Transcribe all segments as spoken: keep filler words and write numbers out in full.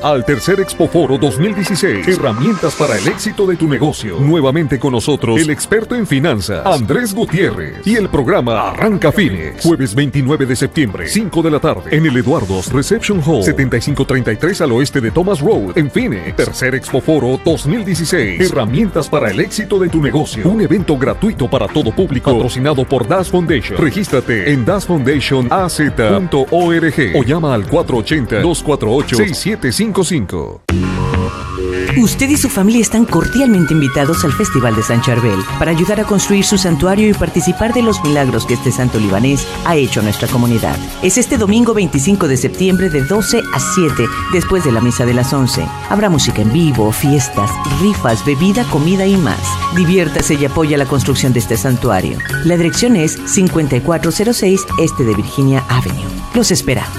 al tercer Expo Foro dos mil dieciséis. Herramientas para el éxito de tu negocio. Nuevamente con nosotros el experto en finanzas, Andrés Gutiérrez, y el programa Arranca Fines. Jueves veintinueve de septiembre, cinco de la tarde, en el Eduardo's Reception Hall, setenta y cinco treinta y tres al oeste de Thomas Road, en Phoenix. Tercer Expo Foro dos mil dieciséis. Herramientas para el éxito de tu negocio. Un evento gratuito para todo público, patrocinado por Das Foundation. Regístrate en das foundation a z punto org o llama al cuatro ochenta, dos cuatro ocho, seis siete cinco cinco. Usted y su familia están cordialmente invitados al Festival de San Charbel para ayudar a construir su santuario y participar de los milagros que este santo libanés ha hecho a nuestra comunidad. Es este domingo veinticinco de septiembre de doce a siete, después de la misa de las once. Habrá música en vivo, fiestas, rifas, bebida, comida y más. Diviértase y apoya la construcción de este santuario. La dirección es cincuenta y cuatro cero seis Este de Virginia Avenue. Los esperamos.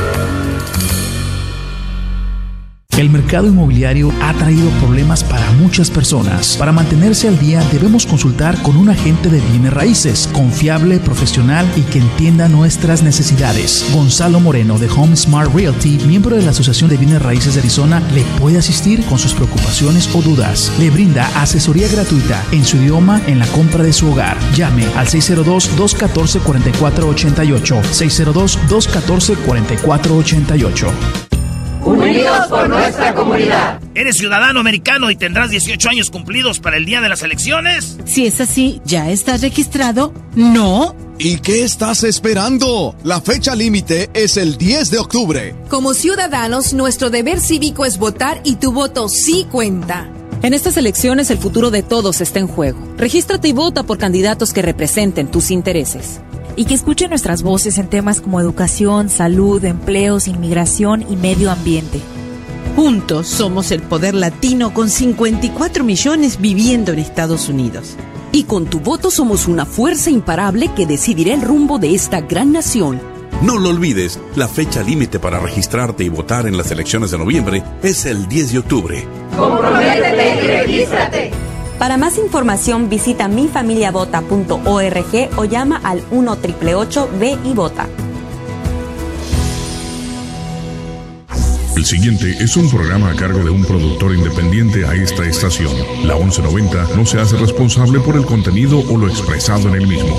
El mercado inmobiliario ha traído problemas para muchas personas. Para mantenerse al día debemos consultar con un agente de bienes raíces, confiable, profesional y que entienda nuestras necesidades. Gonzalo Moreno de Home Smart Realty, miembro de la Asociación de Bienes Raíces de Arizona, le puede asistir con sus preocupaciones o dudas. Le brinda asesoría gratuita en su idioma en la compra de su hogar. Llame al seis cero dos, dos uno cuatro, cuatro cuatro ocho ocho, seis cero dos, dos uno cuatro, cuatro cuatro ocho ocho. Unidos por nuestra comunidad. ¿Eres ciudadano americano y tendrás dieciocho años cumplidos para el día de las elecciones? Si es así, ¿ya estás registrado? No. ¿Y qué estás esperando? La fecha límite es el diez de octubre. Como ciudadanos, nuestro deber cívico es votar y tu voto sí cuenta. En estas elecciones el futuro de todos está en juego. Regístrate y vota por candidatos que representen tus intereses. Y que escuchen nuestras voces en temas como educación, salud, empleos, inmigración y medio ambiente. Juntos somos el poder latino con cincuenta y cuatro millones viviendo en Estados Unidos. Y con tu voto somos una fuerza imparable que decidirá el rumbo de esta gran nación. No lo olvides, la fecha límite para registrarte y votar en las elecciones de noviembre es el diez de octubre. ¡Comprométete y regístrate! Para más información visita mi familia vota punto org o llama al uno ocho ocho ocho ve y vota. El siguiente es un programa a cargo de un productor independiente a esta estación. La once noventa no se hace responsable por el contenido o lo expresado en el mismo.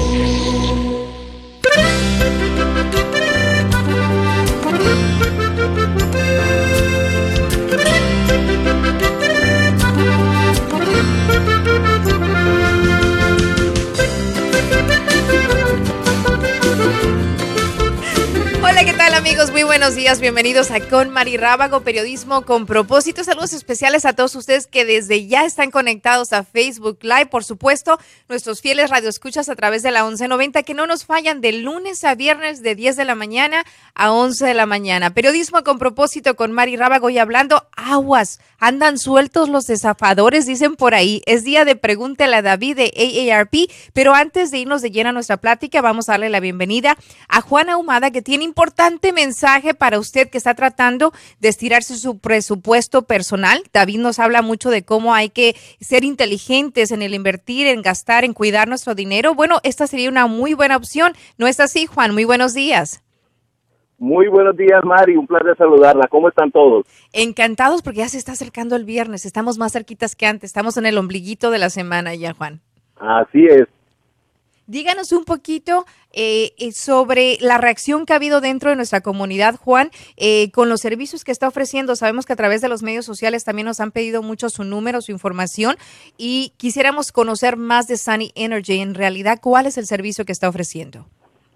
Amigos, muy buenos días, bienvenidos a Con Mari Rábago, periodismo con propósito. Saludos especiales a todos ustedes que desde ya están conectados a Facebook Live, por supuesto, nuestros fieles radioescuchas a través de la once noventa que no nos fallan de lunes a viernes de diez de la mañana a once de la mañana. Periodismo con propósito con Mari Rábago y hablando aguas, andan sueltos los estafadores, dicen por ahí. Es día de Pregúntale a David de A A R P, pero antes de irnos de lleno a nuestra plática, vamos a darle la bienvenida a Juan Ahumada, que tiene importante mensaje para usted que está tratando de estirarse su presupuesto personal. David nos habla mucho de cómo hay que ser inteligentes en el invertir, en gastar, en cuidar nuestro dinero. Bueno, esta sería una muy buena opción. ¿No es así, Juan? Muy buenos días. Muy buenos días, Mari. Un placer saludarla. ¿Cómo están todos? Encantados porque ya se está acercando el viernes. Estamos más cerquitas que antes. Estamos en el ombliguito de la semana ya, Juan. Así es. Díganos un poquito eh, sobre la reacción que ha habido dentro de nuestra comunidad, Juan, eh, con los servicios que está ofreciendo. Sabemos que a través de los medios sociales también nos han pedido mucho su número, su información, y quisiéramos conocer más de Sunny Energy. En realidad, ¿cuál es el servicio que está ofreciendo?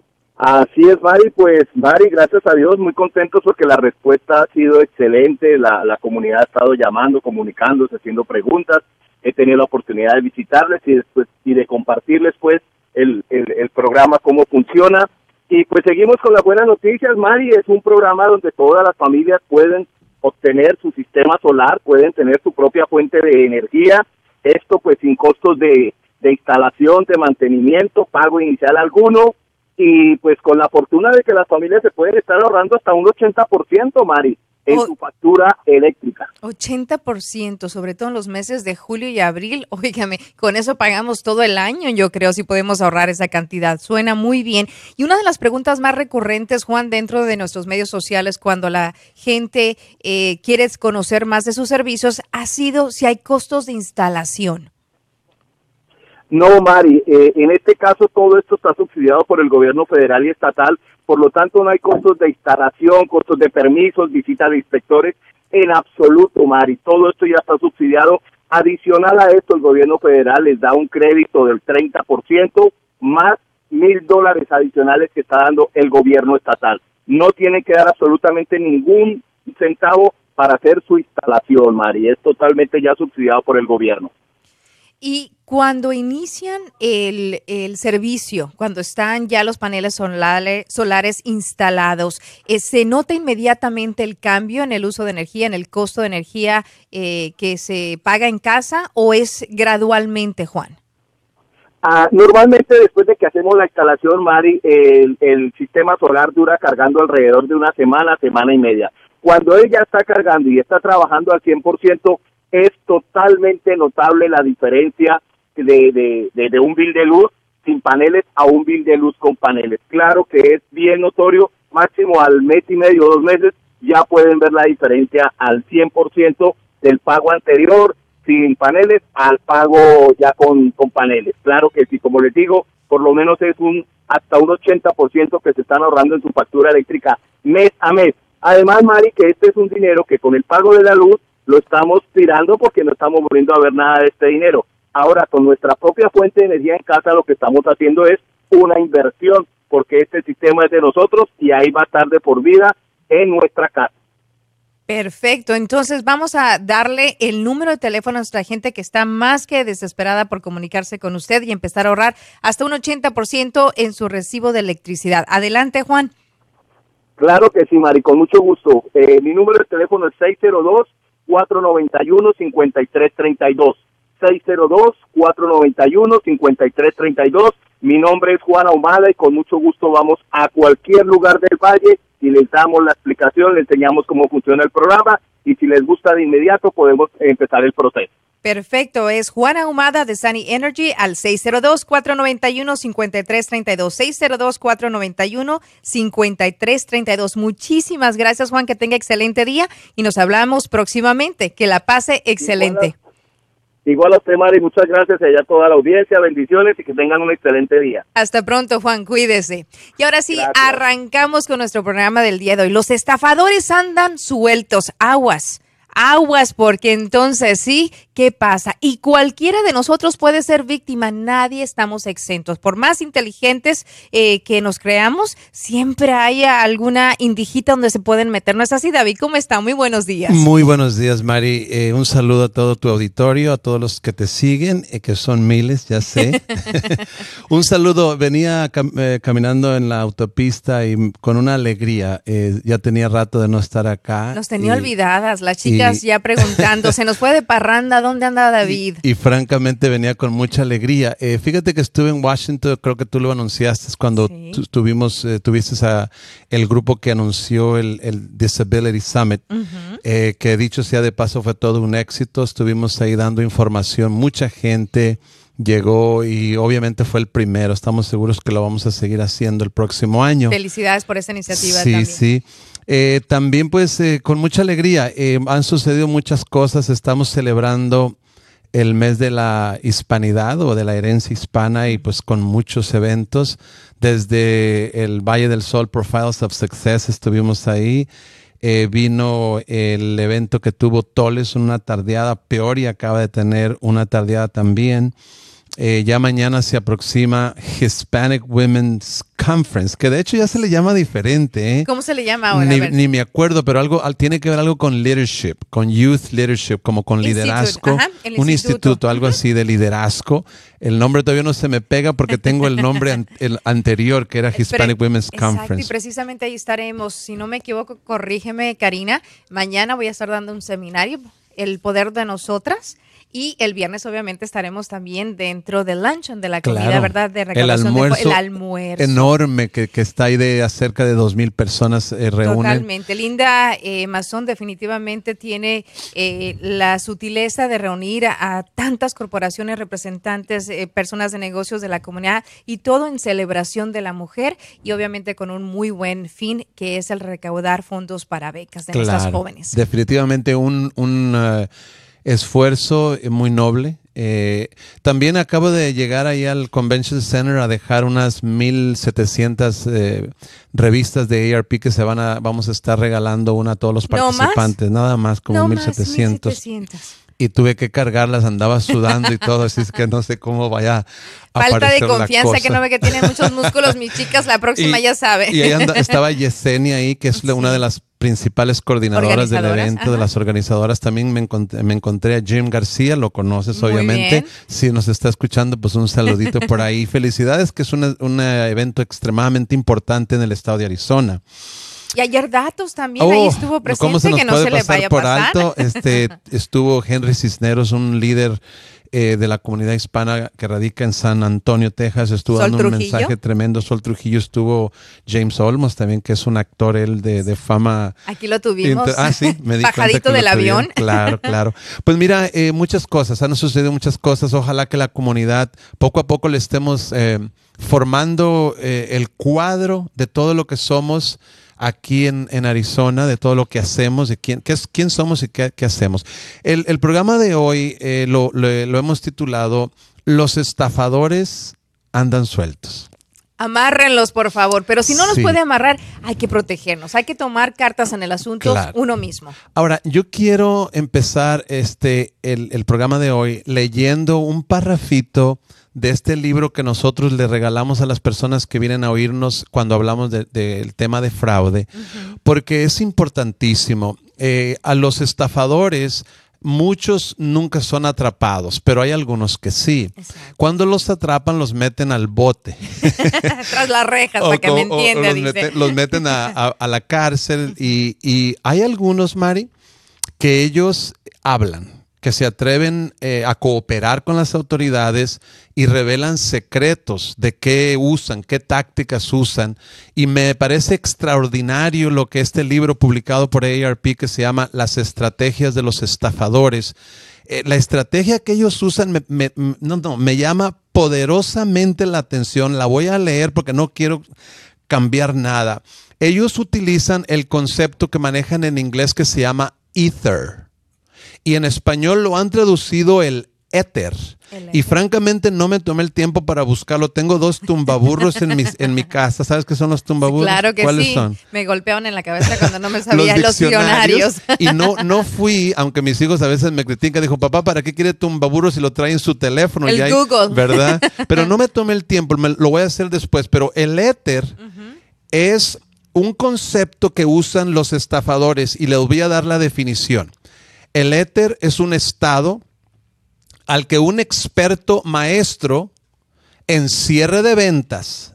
Así es, Mari. Pues, Mari, gracias a Dios, muy contentos porque la respuesta ha sido excelente. La, la comunidad ha estado llamando, comunicándose, haciendo preguntas. He tenido la oportunidad de visitarles y, después, y de compartirles, pues, El, el, el programa, cómo funciona, y pues seguimos con las buenas noticias, Mari. Es un programa donde todas las familias pueden obtener su sistema solar, pueden tener su propia fuente de energía, esto pues sin costos de, de instalación, de mantenimiento, pago inicial alguno, y pues con la fortuna de que las familias se pueden estar ahorrando hasta un ochenta por ciento, Mari. en oh, su factura eléctrica. ochenta por ciento, sobre todo en los meses de julio y abril. Óigame, con eso pagamos todo el año, yo creo, si podemos ahorrar esa cantidad. Suena muy bien. Y una de las preguntas más recurrentes, Juan, dentro de nuestros medios sociales, cuando la gente eh, quiere conocer más de sus servicios, ha sido si hay costos de instalación. No, Mari, eh, en este caso todo esto está subsidiado por el gobierno federal y estatal, por lo tanto no hay costos de instalación, costos de permisos, visita de inspectores, en absoluto, Mari, todo esto ya está subsidiado. Adicional a esto, el gobierno federal les da un crédito del treinta por ciento más mil dólares adicionales que está dando el gobierno estatal. No tienen que dar absolutamente ningún centavo para hacer su instalación, Mari, es totalmente ya subsidiado por el gobierno. Y cuando inician el, el servicio, cuando están ya los paneles solares, solares instalados, eh, ¿se nota inmediatamente el cambio en el uso de energía, en el costo de energía eh, que se paga en casa, o es gradualmente, Juan? Ah, normalmente después de que hacemos la instalación, Mari, el, el sistema solar dura cargando alrededor de una semana, semana y media. Cuando él ya está cargando y está trabajando al cien por ciento, es totalmente notable la diferencia de, de, de, de un bill de luz sin paneles a un bill de luz con paneles. Claro que es bien notorio, máximo al mes y medio, dos meses, ya pueden ver la diferencia al cien por ciento del pago anterior sin paneles al pago ya con, con paneles. Claro que sí, como les digo, por lo menos es un hasta un ochenta por ciento que se están ahorrando en su factura eléctrica mes a mes. Además, Mari, que este es un dinero que con el pago de la luz lo estamos tirando porque no estamos volviendo a ver nada de este dinero. Ahora, con nuestra propia fuente de energía en casa, lo que estamos haciendo es una inversión, porque este sistema es de nosotros y ahí va a estar de por vida en nuestra casa. Perfecto, entonces vamos a darle el número de teléfono a nuestra gente que está más que desesperada por comunicarse con usted y empezar a ahorrar hasta un ochenta por ciento en su recibo de electricidad. Adelante, Juan. Claro que sí, Mari, con mucho gusto. Eh, mi número de teléfono es seis cero dos, cuatro nueve uno, cinco tres tres dos. seis cero dos, cuatro nueve uno, cinco tres tres dos. Mi nombre es Juan Ahumada y con mucho gusto vamos a cualquier lugar del valle y les damos la explicación, les enseñamos cómo funciona el programa y si les gusta de inmediato podemos empezar el proceso. Perfecto, es Juan Ahumada de Sunny Energy al seis cero dos, cuatro nueve uno, cinco tres tres dos, seis cero dos, cuatro nueve uno, cinco tres tres dos. Muchísimas gracias, Juan, que tenga excelente día y nos hablamos próximamente. Que la pase excelente. Igual a, igual a usted, Mari, muchas gracias a toda la audiencia, bendiciones y que tengan un excelente día. Hasta pronto, Juan, cuídese. Y ahora sí, gracias. Arrancamos con nuestro programa del día de hoy. Los estafadores andan sueltos, aguas. Aguas, porque entonces sí, ¿qué pasa? Y cualquiera de nosotros puede ser víctima, nadie estamos exentos. Por más inteligentes eh, que nos creamos, siempre hay alguna indijita donde se pueden meter. ¿No es así, David? ¿Cómo está? Muy buenos días. Muy buenos días, Mari. Eh, un saludo a todo tu auditorio, a todos los que te siguen, eh, que son miles, ya sé. Un saludo, venía cam eh, caminando en la autopista y con una alegría. Eh, ya tenía rato de no estar acá. Nos tenía y, olvidadas las chicas. Y, ya preguntando, se nos fue de parranda, ¿dónde anda David? Y, y francamente venía con mucha alegría. Eh, fíjate que estuve en Washington, creo que tú lo anunciaste cuando sí. tu, tuvimos, eh, tuviste a el grupo que anunció el, el Disability Summit, uh-huh. eh, que dicho sea de paso fue todo un éxito. Estuvimos ahí dando información, mucha gente llegó y obviamente fue el primero. Estamos seguros que lo vamos a seguir haciendo el próximo año. Felicidades por esta iniciativa sí, también. Sí, sí. Eh, también pues eh, con mucha alegría, eh, han sucedido muchas cosas, estamos celebrando el mes de la hispanidad o de la herencia hispana y pues con muchos eventos, desde el Valle del Sol Profiles of Success estuvimos ahí, eh, vino el evento que tuvo Toles, una tardeada, Peoria acaba de tener una tardeada también. Eh, ya mañana se aproxima Hispanic Women's Conference, que de hecho ya se le llama diferente. ¿eh? ¿Cómo se le llama ahora? Ni, ni me acuerdo, pero algo tiene que ver algo con leadership, con youth leadership, como con liderazgo. Ajá, un instituto, instituto algo uh-huh. así de liderazgo. El nombre todavía no se me pega porque tengo el nombre an el anterior, que era Hispanic Pero, Women's exacto, Conference. Y precisamente ahí estaremos. Si no me equivoco, corrígeme, Karina. Mañana voy a estar dando un seminario, El Poder de Nosotras. Y el viernes obviamente estaremos también dentro del luncheon, de la comida, Claro. ¿verdad? De El recaudación almuerzo, de, el almuerzo. enorme que, que está ahí de cerca de dos mil personas eh, reúnen. Totalmente. Linda eh, Mazón definitivamente tiene eh, la sutileza de reunir a, a tantas corporaciones, representantes, eh, personas de negocios de la comunidad y todo en celebración de la mujer y obviamente con un muy buen fin que es el recaudar fondos para becas de Claro. nuestras jóvenes. Definitivamente un, un uh, esfuerzo muy noble. Eh, también acabo de llegar ahí al Convention Center a dejar unas mil setecientas eh, revistas de A R P que se van a, vamos a estar regalando una a todos los ¿No participantes. más? Nada más, como No mil más, setecientos. mil setecientos. Y tuve que cargarlas, andaba sudando y todo, así es que no sé cómo vaya a Falta de aparecer la confianza, cosa. que no ve que tienen muchos músculos mis chicas, la próxima Y- ya sabe. Y ahí anda- estaba Yesenia ahí, que es la- una de las principales coordinadoras del Organizadoras, evento, ajá. de las organizadoras. También me encontré, me encontré a Jim García, lo conoces Muy obviamente. bien. Si nos está escuchando, pues un saludito por ahí. Felicidades, que es una- un evento extremadamente importante en el estado de Arizona. Y ayer Datos también Oh, ahí estuvo ¿cómo presente, se nos que no puede se le pasar vaya a por pasar. alto? Este, estuvo Henry Cisneros, un líder eh, de la comunidad hispana que radica en San Antonio, Texas. Estuvo Sol dando un Trujillo. mensaje tremendo. Sol Trujillo estuvo James Olmos también, que es un actor él de, de fama. Aquí lo tuvimos. Inter- ah, sí, me di cuenta Bajadito que lo del tuvieron. avión. Claro, claro. Pues mira, eh, muchas cosas, han sucedido muchas cosas. Ojalá que la comunidad poco a poco le estemos eh, formando eh, el cuadro de todo lo que somos aquí en, en Arizona, de todo lo que hacemos, de quién, qué es, quién somos y qué, qué hacemos. El, el programa de hoy eh, lo, lo, lo hemos titulado Los estafadores andan sueltos. Amárrenlos, por favor. Pero si no los Sí. puede amarrar, hay que protegernos. Hay que tomar cartas en el asunto Claro. uno mismo. Ahora, yo quiero empezar este el, el programa de hoy leyendo un parrafito de este libro que nosotros le regalamos a las personas que vienen a oírnos cuando hablamos de- del tema de fraude, porque es importantísimo. Eh, a los estafadores, muchos nunca son atrapados, pero hay algunos que sí. Cuando los atrapan, los meten al bote. Tras las rejas, O para que co- me o- o entienda, los, dice. meten, los meten a, a- a la cárcel y, y hay algunos, Mari, que ellos hablan, que se atreven eh, a cooperar con las autoridades y revelan secretos de qué usan, qué tácticas usan. Y me parece extraordinario lo que este libro publicado por A R P que se llama Las estrategias de los estafadores. Eh, la estrategia que ellos usan me, me- no, no, me llama poderosamente la atención. La voy a leer porque no quiero cambiar nada. Ellos utilizan el concepto que manejan en inglés que se llama ether. Y en español lo han traducido el éter. Y francamente no me tomé el tiempo para buscarlo. Tengo dos tumbaburros en, mis, en mi casa. ¿Sabes qué son los tumbaburros? Claro que ¿Cuáles sí. son? Me golpeaban en la cabeza cuando no me sabía los diccionarios. Y no, no fui, aunque mis hijos a veces me critican, dijo, papá, ¿para qué quiere tumbaburros si lo trae en su teléfono? El Y hay- Google. ¿verdad? Pero no me tomé el tiempo, me- lo voy a hacer después. Pero el éter es un concepto que usan los estafadores y les voy a dar la definición. El éter es un estado al que un experto maestro en cierre de ventas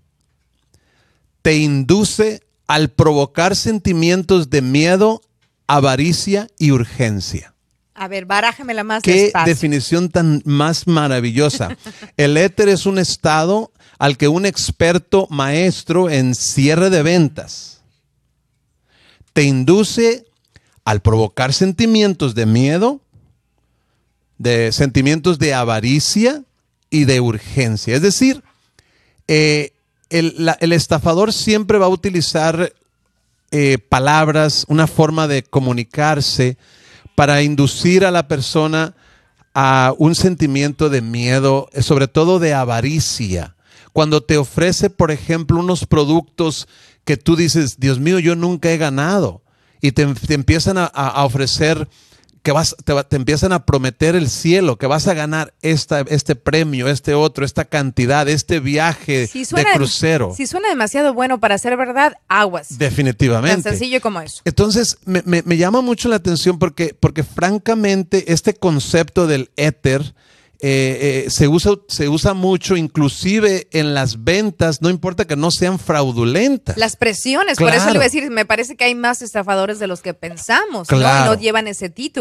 te induce al provocar sentimientos de miedo, avaricia y urgencia. A ver, barájamela más Qué despacio. definición tan más maravillosa. El éter es un estado al que un experto maestro en cierre de ventas te induce al provocar sentimientos de miedo, de sentimientos de avaricia y de urgencia. Es decir, eh, el, la- el estafador siempre va a utilizar eh, palabras, una forma de comunicarse para inducir a la persona a un sentimiento de miedo, eh, sobre todo de avaricia. Cuando te ofrece, por ejemplo, unos productos que tú dices, Dios mío, yo nunca he ganado, y te, te empiezan a, a ofrecer, que vas, te, va- te empiezan a prometer el cielo, que vas a ganar esta, este premio, este otro, esta cantidad, este viaje Si de suena, crucero. si suena demasiado bueno para ser verdad, aguas. Definitivamente. Tan sencillo como eso. Entonces, me, me- me llama mucho la atención porque, porque francamente este concepto del éter eh, eh, se, usa, se usa mucho, inclusive en las ventas, no importa que no sean fraudulentas. Las presiones, por eso Claro. le iba a decir, me parece que hay más estafadores de los que pensamos, ¿no? Claro. Y no llevan ese título.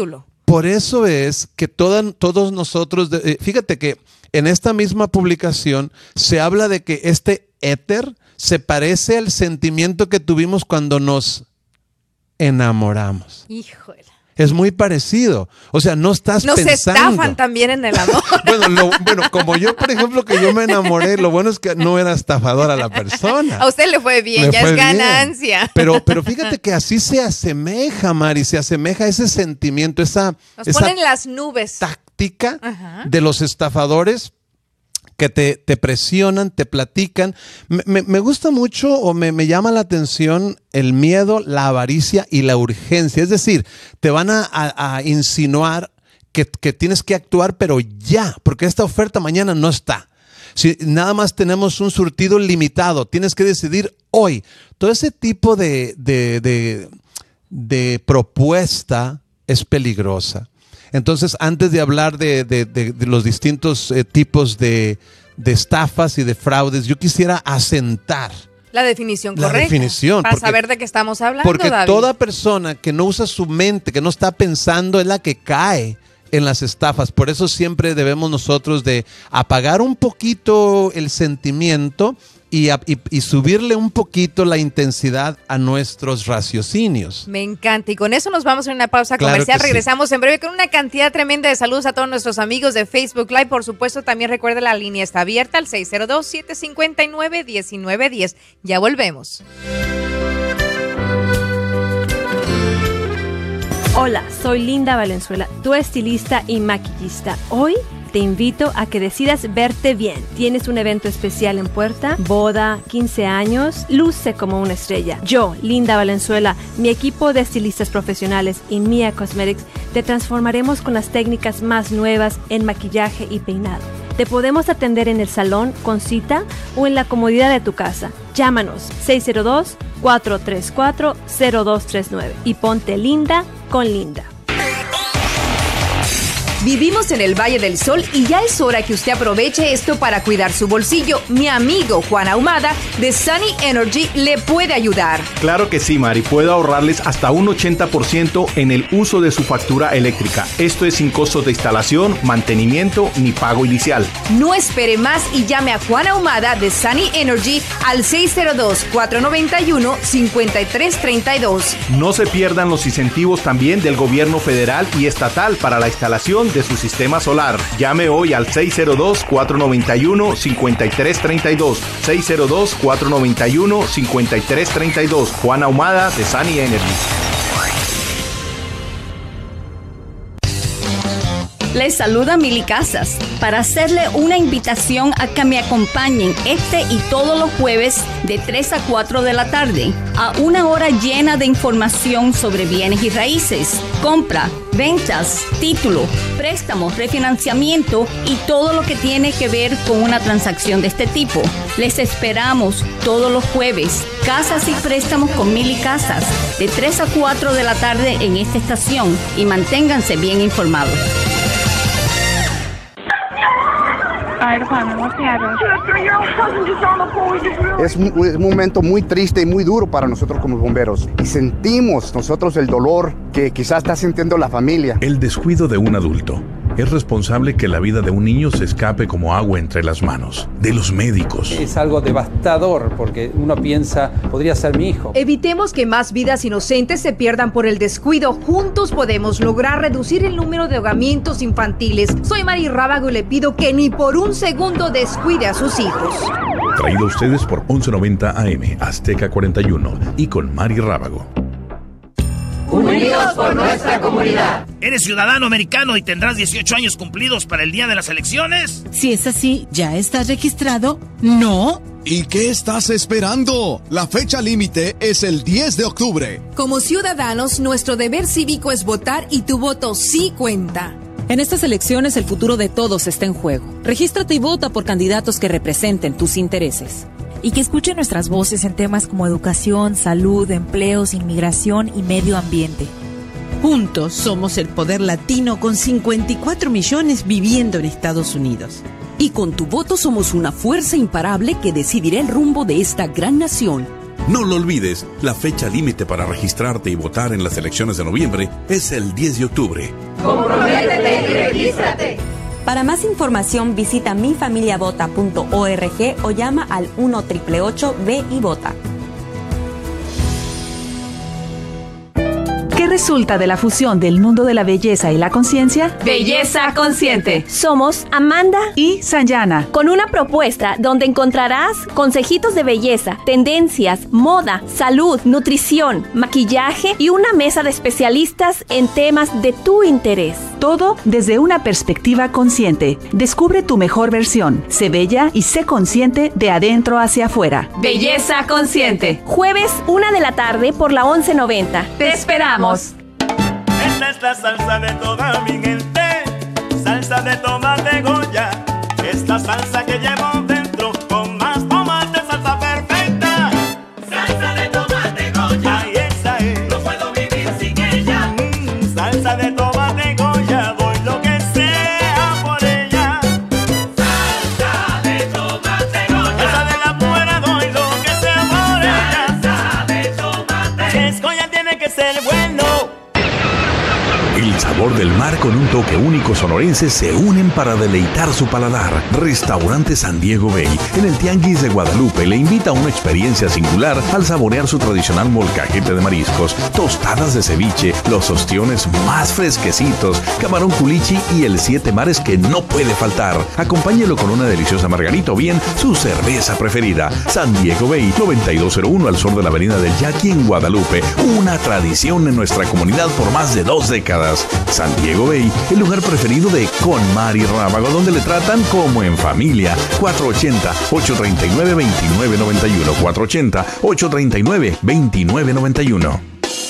por eso es que toda, todos nosotros, de, eh, fíjate que en esta misma publicación se habla de que este éter se parece al sentimiento que tuvimos cuando nos enamoramos. Híjole. Es muy parecido. O sea, no estás Nos pensando. Nos estafan también en el amor. bueno, lo, bueno, como yo, por ejemplo, que yo me enamoré, lo bueno es que no era estafadora la persona. A usted le fue bien, me ya fue es ganancia. Bien. Pero, pero fíjate que así se asemeja, Mari, se asemeja ese sentimiento, esa, Nos esa ponen las nubes. táctica Ajá. de los estafadores que te, te presionan, te platican. Me, me, me gusta mucho o me, me llama la atención el miedo, la avaricia y la urgencia. Es decir, te van a, a, a insinuar que, que tienes que actuar, pero ya, porque esta oferta mañana no está. Si nada más tenemos un surtido limitado, tienes que decidir hoy. Todo ese tipo de, de, de, de propuesta es peligrosa. Entonces, antes de hablar de, de, de, de los distintos eh, tipos de, de estafas y de fraudes, yo quisiera asentar la definición la correcta. definición, para porque, saber de qué estamos hablando, Porque David. Toda persona que no usa su mente, que no está pensando, es la que cae en las estafas. Por eso siempre debemos nosotros de apagar un poquito el sentimiento Y, a, y, y subirle un poquito la intensidad a nuestros raciocinios. Me encanta. Y con eso nos vamos a una pausa Claro comercial. Regresamos sí. en breve con una cantidad tremenda de saludos a todos nuestros amigos de Facebook Live. Por supuesto, también recuerda la línea está abierta al seis cero dos, siete cinco nueve, uno nueve uno cero. Ya volvemos. Hola, soy Linda Valenzuela, tu estilista y maquillista. Hoy te invito a que decidas verte bien. ¿Tienes un evento especial en puerta? ¿Boda? ¿quince años? Luce como una estrella. Yo, Linda Valenzuela, mi equipo de estilistas profesionales y Mia Cosmetics te transformaremos con las técnicas más nuevas en maquillaje y peinado. Te podemos atender en el salón, con cita o en la comodidad de tu casa. Llámanos seis cero dos, cuatro tres cuatro, cero dos tres nueve y ponte linda con Linda. Vivimos en el Valle del Sol y ya es hora que usted aproveche esto para cuidar su bolsillo. Mi amigo Juan Ahumada de Sunny Energy le puede ayudar. Claro que sí, Mari. Puedo ahorrarles hasta un ochenta por ciento en el uso de su factura eléctrica. Esto es sin costos de instalación, mantenimiento ni pago inicial. No espere más y llame a Juan Ahumada de Sunny Energy al seis cero dos, cuatro nueve uno, cinco tres tres dos. No se pierdan los incentivos también del gobierno federal y estatal para la instalación de su sistema solar. Llame hoy al seis cero dos, cuatro nueve uno, cinco tres tres dos. seis cero dos, cuatro nueve uno, cinco tres tres dos. Juan Ahumada de Sunny Energy. Les saluda Mili Casas para hacerle una invitación a que me acompañen este y todos los jueves de tres a cuatro de la tarde a una hora llena de información sobre bienes y raíces, compra, ventas, título, préstamos, refinanciamiento y todo lo que tiene que ver con una transacción de este tipo. Les esperamos todos los jueves, Casas y Préstamos con Mili Casas, de tres a cuatro de la tarde en esta estación y manténganse bien informados. Es un, es un momento muy triste y muy duro para nosotros como bomberos. Y sentimos nosotros el dolor que quizás está sintiendo la familia. El descuido de un adulto es responsable que la vida de un niño se escape como agua entre las manos. De los médicos. Es algo devastador porque uno piensa, podría ser mi hijo. Evitemos que más vidas inocentes se pierdan por el descuido. Juntos podemos lograr reducir el número de ahogamientos infantiles. Soy Mari Rábago y le pido que ni por un segundo descuide a sus hijos. Traído a ustedes por once noventa A M, Azteca cuarenta y uno y con Mari Rábago. Unidos por nuestra comunidad. ¿Eres ciudadano americano y tendrás dieciocho años cumplidos para el día de las elecciones? Si es así, ¿ya estás registrado? No. ¿Y qué estás esperando? La fecha límite es el diez de octubre. Como ciudadanos, nuestro deber cívico es votar y tu voto sí cuenta. En estas elecciones el futuro de todos está en juego. Regístrate y vota por candidatos que representen tus intereses. Y que escuchen nuestras voces en temas como educación, salud, empleos, inmigración y medio ambiente. Juntos somos el poder latino con cincuenta y cuatro millones viviendo en Estados Unidos. Y con tu voto somos una fuerza imparable que decidirá el rumbo de esta gran nación. No lo olvides, la fecha límite para registrarte y votar en las elecciones de noviembre es el diez de octubre. Comprométete y regístrate. Para más información visita mi familia vota punto org o llama al uno, ocho ocho ocho, ve y vota. ¿Qué resulta de la fusión del mundo de la belleza y la conciencia? Belleza Consciente. Somos Amanda y Sanyana, con una propuesta donde encontrarás consejitos de belleza, tendencias, moda, salud, nutrición, maquillaje y una mesa de especialistas en temas de tu interés. Todo desde una perspectiva consciente. Descubre tu mejor versión. Sé bella y sé consciente de adentro hacia afuera. Belleza Consciente. Jueves, una de la tarde por la once noventa. Te esperamos. Esta es la salsa de toda mi gente, salsa de tomate Goya. Esta salsa que llevo dentro, con más tomate, salsa perfecta. Salsa de tomate Goya, ay, esa es, no puedo vivir sin ella. Mm, salsa de tomate Goya, voy lo que sea por ella. Salsa de tomate Goya, esa de la buena doy lo que sea por ella. Salsa de tomate, es Goya tiene que ser bueno. El sabor del mar con un toque único sonorense se unen para deleitar su paladar. Restaurante San Diego Bay, en el Tianguis de Guadalupe, le invita a una experiencia singular al saborear su tradicional molcajete de mariscos, tostadas de ceviche, los ostiones más fresquecitos, camarón culichi y el siete mares que no puede faltar. Acompáñelo con una deliciosa margarita o bien su cerveza preferida. San Diego Bay, noventa y dos cero uno al sur de la avenida del Yaqui en Guadalupe. Una tradición en nuestra comunidad por más de dos décadas. San Diego Bay, el lugar preferido de Con Mari Rábago, donde le tratan como en familia. cuatro ocho cero, ocho tres nueve, dos nueve nueve uno. cuatro ocho cero, ocho tres nueve, dos nueve nueve uno.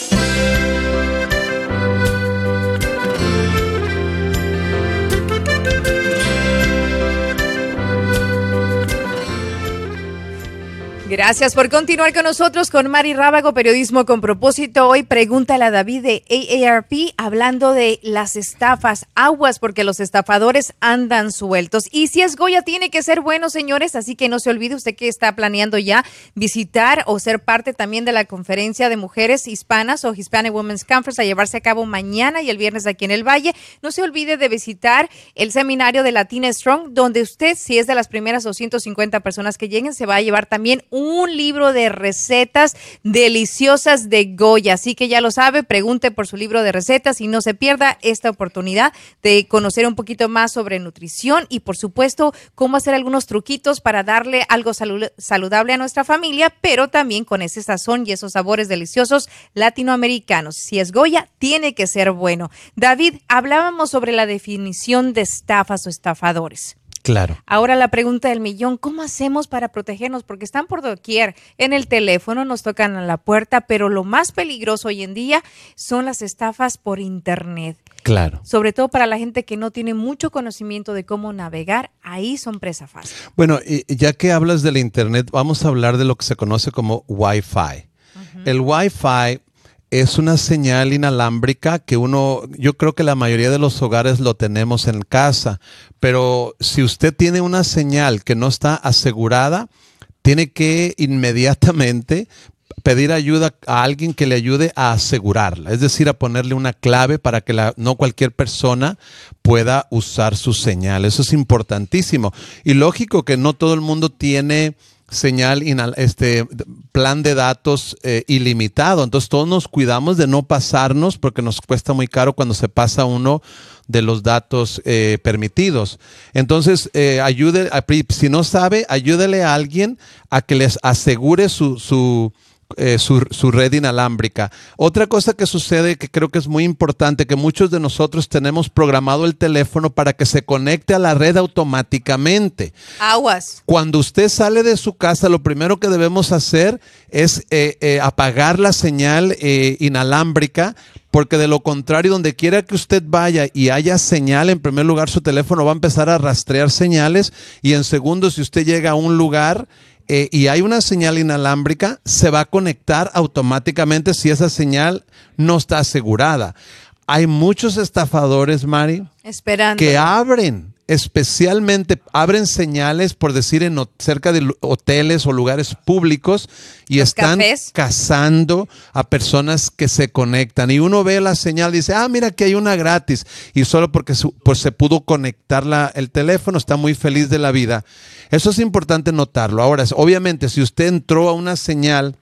Gracias por continuar con nosotros con Mari Rábago, Periodismo con Propósito. Hoy pregúntale a David de A A R P hablando de las estafas. Aguas porque los estafadores andan sueltos. Y si es Goya tiene que ser bueno, señores, así que no se olvide usted que está planeando ya visitar o ser parte también de la conferencia de mujeres hispanas o Hispanic Women's Conference a llevarse a cabo mañana y el viernes aquí en el Valle. No se olvide de visitar el seminario de Latina Strong, donde usted, si es de las primeras doscientas cincuenta personas que lleguen, se va a llevar también un un libro de recetas deliciosas de Goya. Así que ya lo sabe, pregunte por su libro de recetas y no se pierda esta oportunidad de conocer un poquito más sobre nutrición y, por supuesto, cómo hacer algunos truquitos para darle algo salu- saludable a nuestra familia, pero también con ese sazón y esos sabores deliciosos latinoamericanos. Si es Goya, tiene que ser bueno. David, hablábamos sobre la definición de estafas o estafadores. Claro. Ahora la pregunta del millón, ¿cómo hacemos para protegernos? Porque están por doquier, en el teléfono, nos tocan a la puerta, pero lo más peligroso hoy en día son las estafas por internet. Claro. Sobre todo para la gente que no tiene mucho conocimiento de cómo navegar, ahí son presa fácil. Bueno, y ya que hablas del internet, vamos a hablar de lo que se conoce como Wi-Fi. Uh-huh. El Wi-Fi es una señal inalámbrica que uno, yo creo que la mayoría de los hogares lo tenemos en casa, pero si usted tiene una señal que no está asegurada, tiene que inmediatamente pedir ayuda a alguien que le ayude a asegurarla, es decir, a ponerle una clave para que la, no cualquier persona pueda usar su señal. Eso es importantísimo. Y lógico que no todo el mundo tiene señal, este plan de datos eh, ilimitado. Entonces todos nos cuidamos de no pasarnos porque nos cuesta muy caro cuando se pasa uno de los datos eh, permitidos. Entonces, eh, ayude, si no sabe, ayúdele a alguien a que les asegure su, su Eh, su, su red inalámbrica. Otra cosa que sucede que creo que es muy importante, que muchos de nosotros tenemos programado el teléfono para que se conecte a la red automáticamente. Aguas. Cuando usted sale de su casa, lo primero que debemos hacer es eh, eh, apagar la señal eh, inalámbrica, porque de lo contrario, donde quiera que usted vaya y haya señal, en primer lugar su teléfono va a empezar a rastrear señales, y en segundo, si usted llega a un lugar Eh, y hay una señal inalámbrica, se va a conectar automáticamente si esa señal no está asegurada. Hay muchos estafadores, Mari, esperando, que abren especialmente abren señales, por decir, en cerca de hoteles o lugares públicos y Los están cafés. cazando a personas que se conectan. Y uno ve la señal y dice, ah, mira que hay una gratis. Y solo porque su, pues se pudo conectar la, el teléfono, está muy feliz de la vida. Eso es importante notarlo. Ahora, obviamente, si usted entró a una señal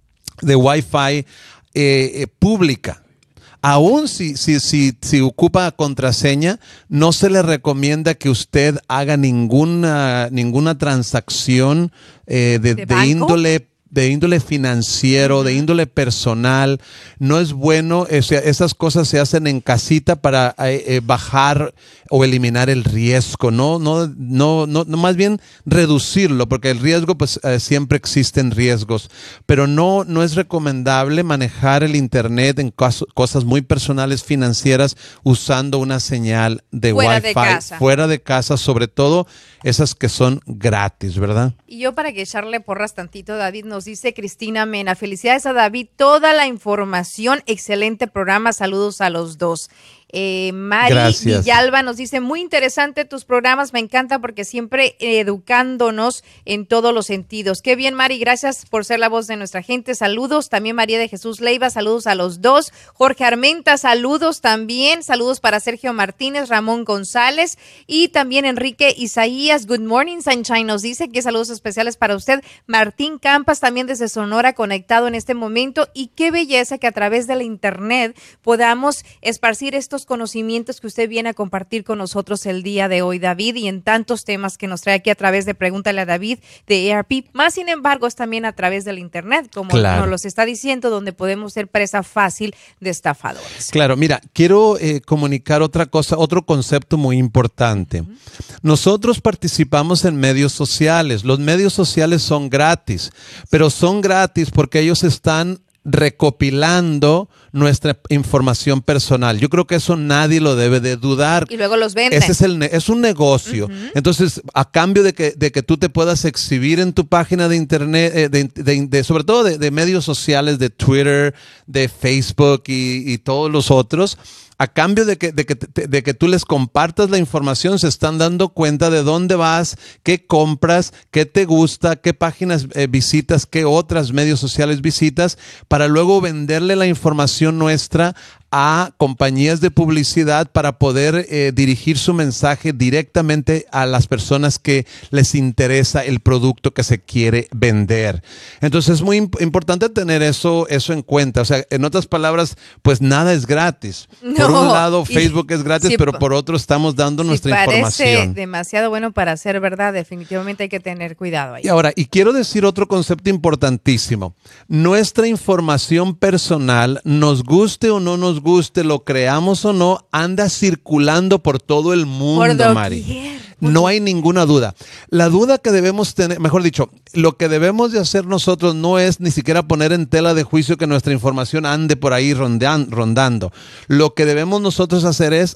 de Wi-Fi eh, eh, pública, aún si, si, si, si ocupa contraseña, no se le recomienda que usted haga ninguna, ninguna transacción eh, de, ¿De, de índole de índole financiero, de índole personal. No es bueno, o sea, esas cosas se hacen en casita para eh, eh, bajar o eliminar el riesgo, no, no, no, no, no, más bien reducirlo, porque el riesgo, pues eh, siempre existen riesgos, pero no, no es recomendable manejar el internet en caso, cosas muy personales financieras usando una señal de fuera Wi-Fi de casa. fuera de casa, sobre todo esas que son gratis, ¿verdad? Y yo para que echarle porras tantito, David, nos dice Cristina Mena, felicidades a David, toda la información, excelente programa, saludos a los dos. Eh, Mari Gracias. Villalba nos dice, muy interesante tus programas, me encanta porque siempre educándonos en todos los sentidos. Qué bien, Mari, gracias por ser la voz de nuestra gente, saludos. También María de Jesús Leiva, saludos a los dos. Jorge Armenta, saludos también, saludos para Sergio Martínez, Ramón González y también Enrique Isaías, good morning Sunshine, nos dice que saludos especiales para usted. Martín Campas también desde Sonora conectado en este momento, y qué belleza que a través de la internet podamos esparcir estos conocimientos que usted viene a compartir con nosotros el día de hoy, David, y en tantos temas que nos trae aquí a través de Pregúntale a David de A R P. Más sin embargo, es también a través del internet, como claro. nos los está diciendo, donde podemos ser presa fácil de estafadores. Claro, mira, quiero eh, comunicar otra cosa, otro concepto muy importante. Uh-huh. Nosotros participamos en medios sociales. Los medios sociales son gratis, pero son gratis porque ellos están recopilando nuestra información personal. Yo creo que eso nadie lo debe de dudar. Y luego los venden. Ese es, el, es un negocio. Uh-huh. Entonces, a cambio de que, de que tú te puedas exhibir en tu página de internet, eh, de, de, de, sobre todo de, de medios sociales, de Twitter, de Facebook y, y todos los otros, a cambio de que, de, que, de que tú les compartas la información, se están dando cuenta de dónde vas, qué compras, qué te gusta, qué páginas eh, visitas, qué otras medios sociales visitas, para luego venderle la información nuestra a compañías de publicidad para poder eh, dirigir su mensaje directamente a las personas que les interesa el producto que se quiere vender. Entonces es muy imp- importante tener eso, eso en cuenta. O sea, en otras palabras, pues nada es gratis. No, por un lado, Facebook y, es gratis, sí, pero por otro estamos dando sí, nuestra parece información. Demasiado bueno para ser verdad. Definitivamente hay que tener cuidado ahí. Y ahora, y quiero decir otro concepto importantísimo. Nuestra información personal, nos guste o no nos guste, lo creamos o no, anda circulando por todo el mundo, por Mari. No hay ninguna duda. La duda que debemos tener, mejor dicho, lo que debemos de hacer nosotros no es ni siquiera poner en tela de juicio que nuestra información ande por ahí rondean, rondando. Lo que debemos nosotros hacer es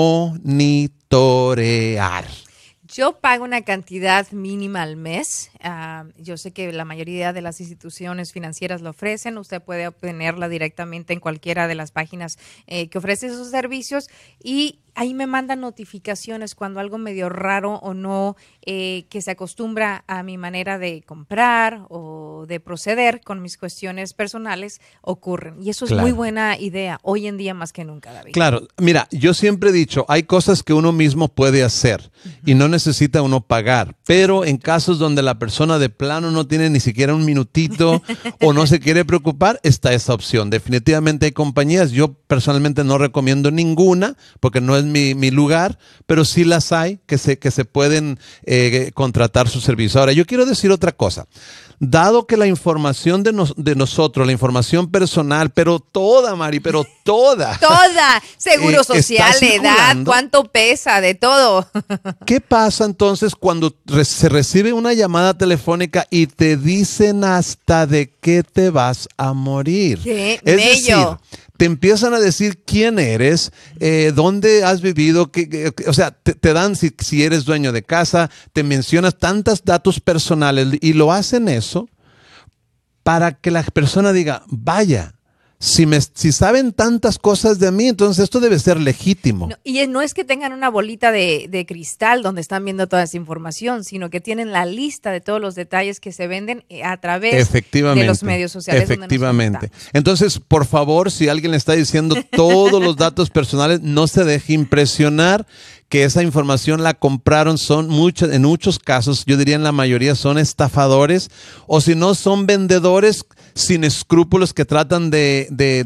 monitorear. Yo pago una cantidad mínima al mes. Uh, yo sé que la mayoría de las instituciones financieras lo ofrecen. Usted puede obtenerla directamente en cualquiera de las páginas eh, que ofrece esos servicios. Y ahí me mandan notificaciones cuando algo medio raro o no, eh, que se acostumbra a mi manera de comprar o de proceder con mis cuestiones personales, ocurren. Y eso es claro. muy buena idea hoy en día más que nunca, David. Claro, mira, yo siempre he dicho, hay cosas que uno mismo puede hacer uh-huh. y no necesita uno pagar, pero en casos donde la persona de plano no tiene ni siquiera un minutito o no se quiere preocupar, está esa opción. Definitivamente hay compañías, yo personalmente no recomiendo ninguna porque no es mi, mi lugar, pero sí las hay que se, que se pueden eh, contratar su servicio. Ahora, yo quiero decir otra cosa. Dado que la información de, nos, de nosotros, la información personal, pero toda, Mari, pero toda. Toda. Seguro eh, social, edad, cuánto pesa, de todo. ¿Qué pasa entonces cuando re- se recibe una llamada telefónica y te dicen hasta de qué te vas a morir? ¡Qué es bello! Decir, te empiezan a decir quién eres, eh, dónde has vivido, qué, qué, o sea, te, te dan si, si eres dueño de casa, te mencionas tantos datos personales y lo hacen eso para que la persona diga, vaya, Si, me, si saben tantas cosas de mí, entonces esto debe ser legítimo. No, y no es que tengan una bolita de, de cristal donde están viendo toda esa información, sino que tienen la lista de todos los detalles que se venden a través de los medios sociales. Efectivamente. Entonces, por favor, si alguien le está diciendo todos los datos personales, no se deje impresionar, que esa información la compraron. Son muchas, en muchos casos, yo diría en la mayoría, son estafadores, o si no, son vendedores sin escrúpulos que tratan de, de,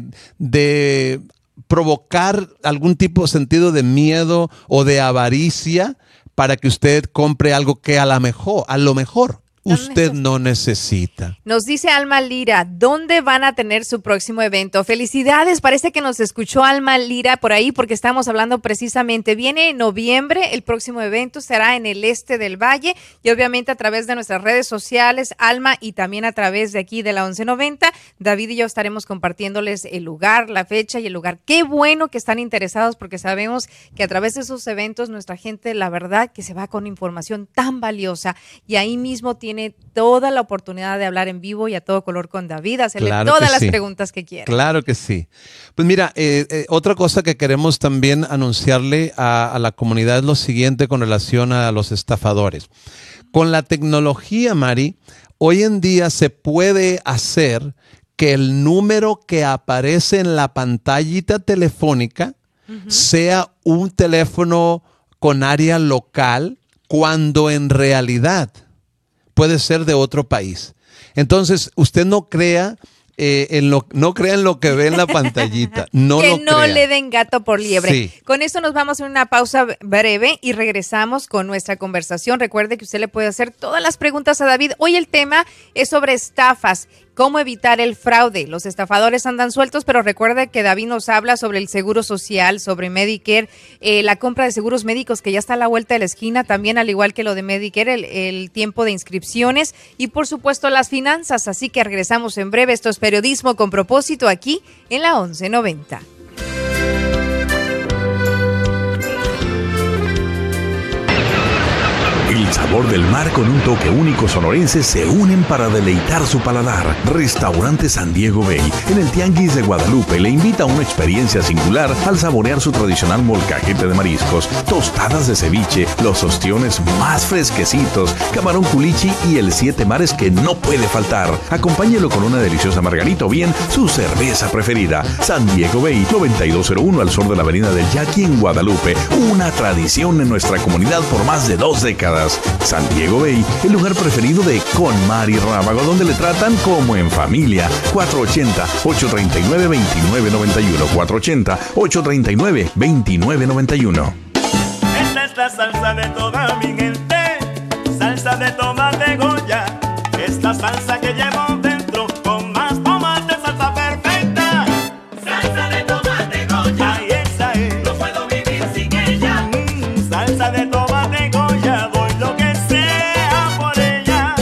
de provocar algún tipo de sentido de miedo o de avaricia para que usted compre algo que a lo mejor, a lo mejor usted no necesita. Nos dice Alma Lira, ¿dónde van a tener su próximo evento? Felicidades, parece que nos escuchó Alma Lira por ahí porque estamos hablando precisamente. Viene en noviembre, el próximo evento será en el este del Valle y obviamente a través de nuestras redes sociales, Alma, y también a través de aquí de la once noventa, David y yo estaremos compartiéndoles el lugar, la fecha y el lugar. Qué bueno que están interesados porque sabemos que a través de esos eventos nuestra gente, la verdad, que se va con información tan valiosa y ahí mismo tiene Tiene toda la oportunidad de hablar en vivo y a todo color con David, hacerle claro todas las sí. preguntas que quiera. Claro que sí. Pues mira, eh, eh, otra cosa que queremos también anunciarle a, a la comunidad es lo siguiente con relación a los estafadores. Con la tecnología, Mari, hoy en día se puede hacer que el número que aparece en la pantallita telefónica uh-huh. sea un teléfono con área local, cuando en realidad puede ser de otro país. Entonces, usted no crea eh, en lo no crea en lo que ve en la pantallita. No que lo no crea. le den gato por liebre. Sí. Con esto nos vamos a una pausa breve y regresamos con nuestra conversación. Recuerde que usted le puede hacer todas las preguntas a David. Hoy el tema es sobre estafas. ¿Cómo evitar el fraude? Los estafadores andan sueltos, pero recuerde que David nos habla sobre el seguro social, sobre Medicare, eh, la compra de seguros médicos que ya está a la vuelta de la esquina, también al igual que lo de Medicare, el, el tiempo de inscripciones y por supuesto las finanzas. Así que regresamos en breve. Esto es Periodismo con Propósito aquí en la once noventa. El sabor del mar con un toque único sonorense se unen para deleitar su paladar. Restaurante San Diego Bay, en el Tianguis de Guadalupe, le invita a una experiencia singular al saborear su tradicional molcajete de mariscos, tostadas de ceviche, los ostiones más fresquecitos, camarón culichi y el siete mares que no puede faltar. Acompáñelo con una deliciosa margarita o bien su cerveza preferida. San Diego Bay, noventa y dos cero uno al sur de la avenida del Yaqui en Guadalupe. Una tradición en nuestra comunidad por más de dos décadas. San Diego Bay, el lugar preferido de Con Mari Rábago, donde le tratan como en familia. cuatro ochenta, ocho treinta y nueve, veintinueve noventa y uno. cuatro ochenta, ocho treinta y nueve, veintinueve noventa y uno. Esta es la salsa de toda mi gente, salsa de tomate Goya. Esta salsa que llevo dentro, con más tomate, salsa perfecta. Salsa de tomate Goya, ay, esa es, no puedo vivir sin ella. Mm, salsa de tomate Goya, doy lo que sea por ella.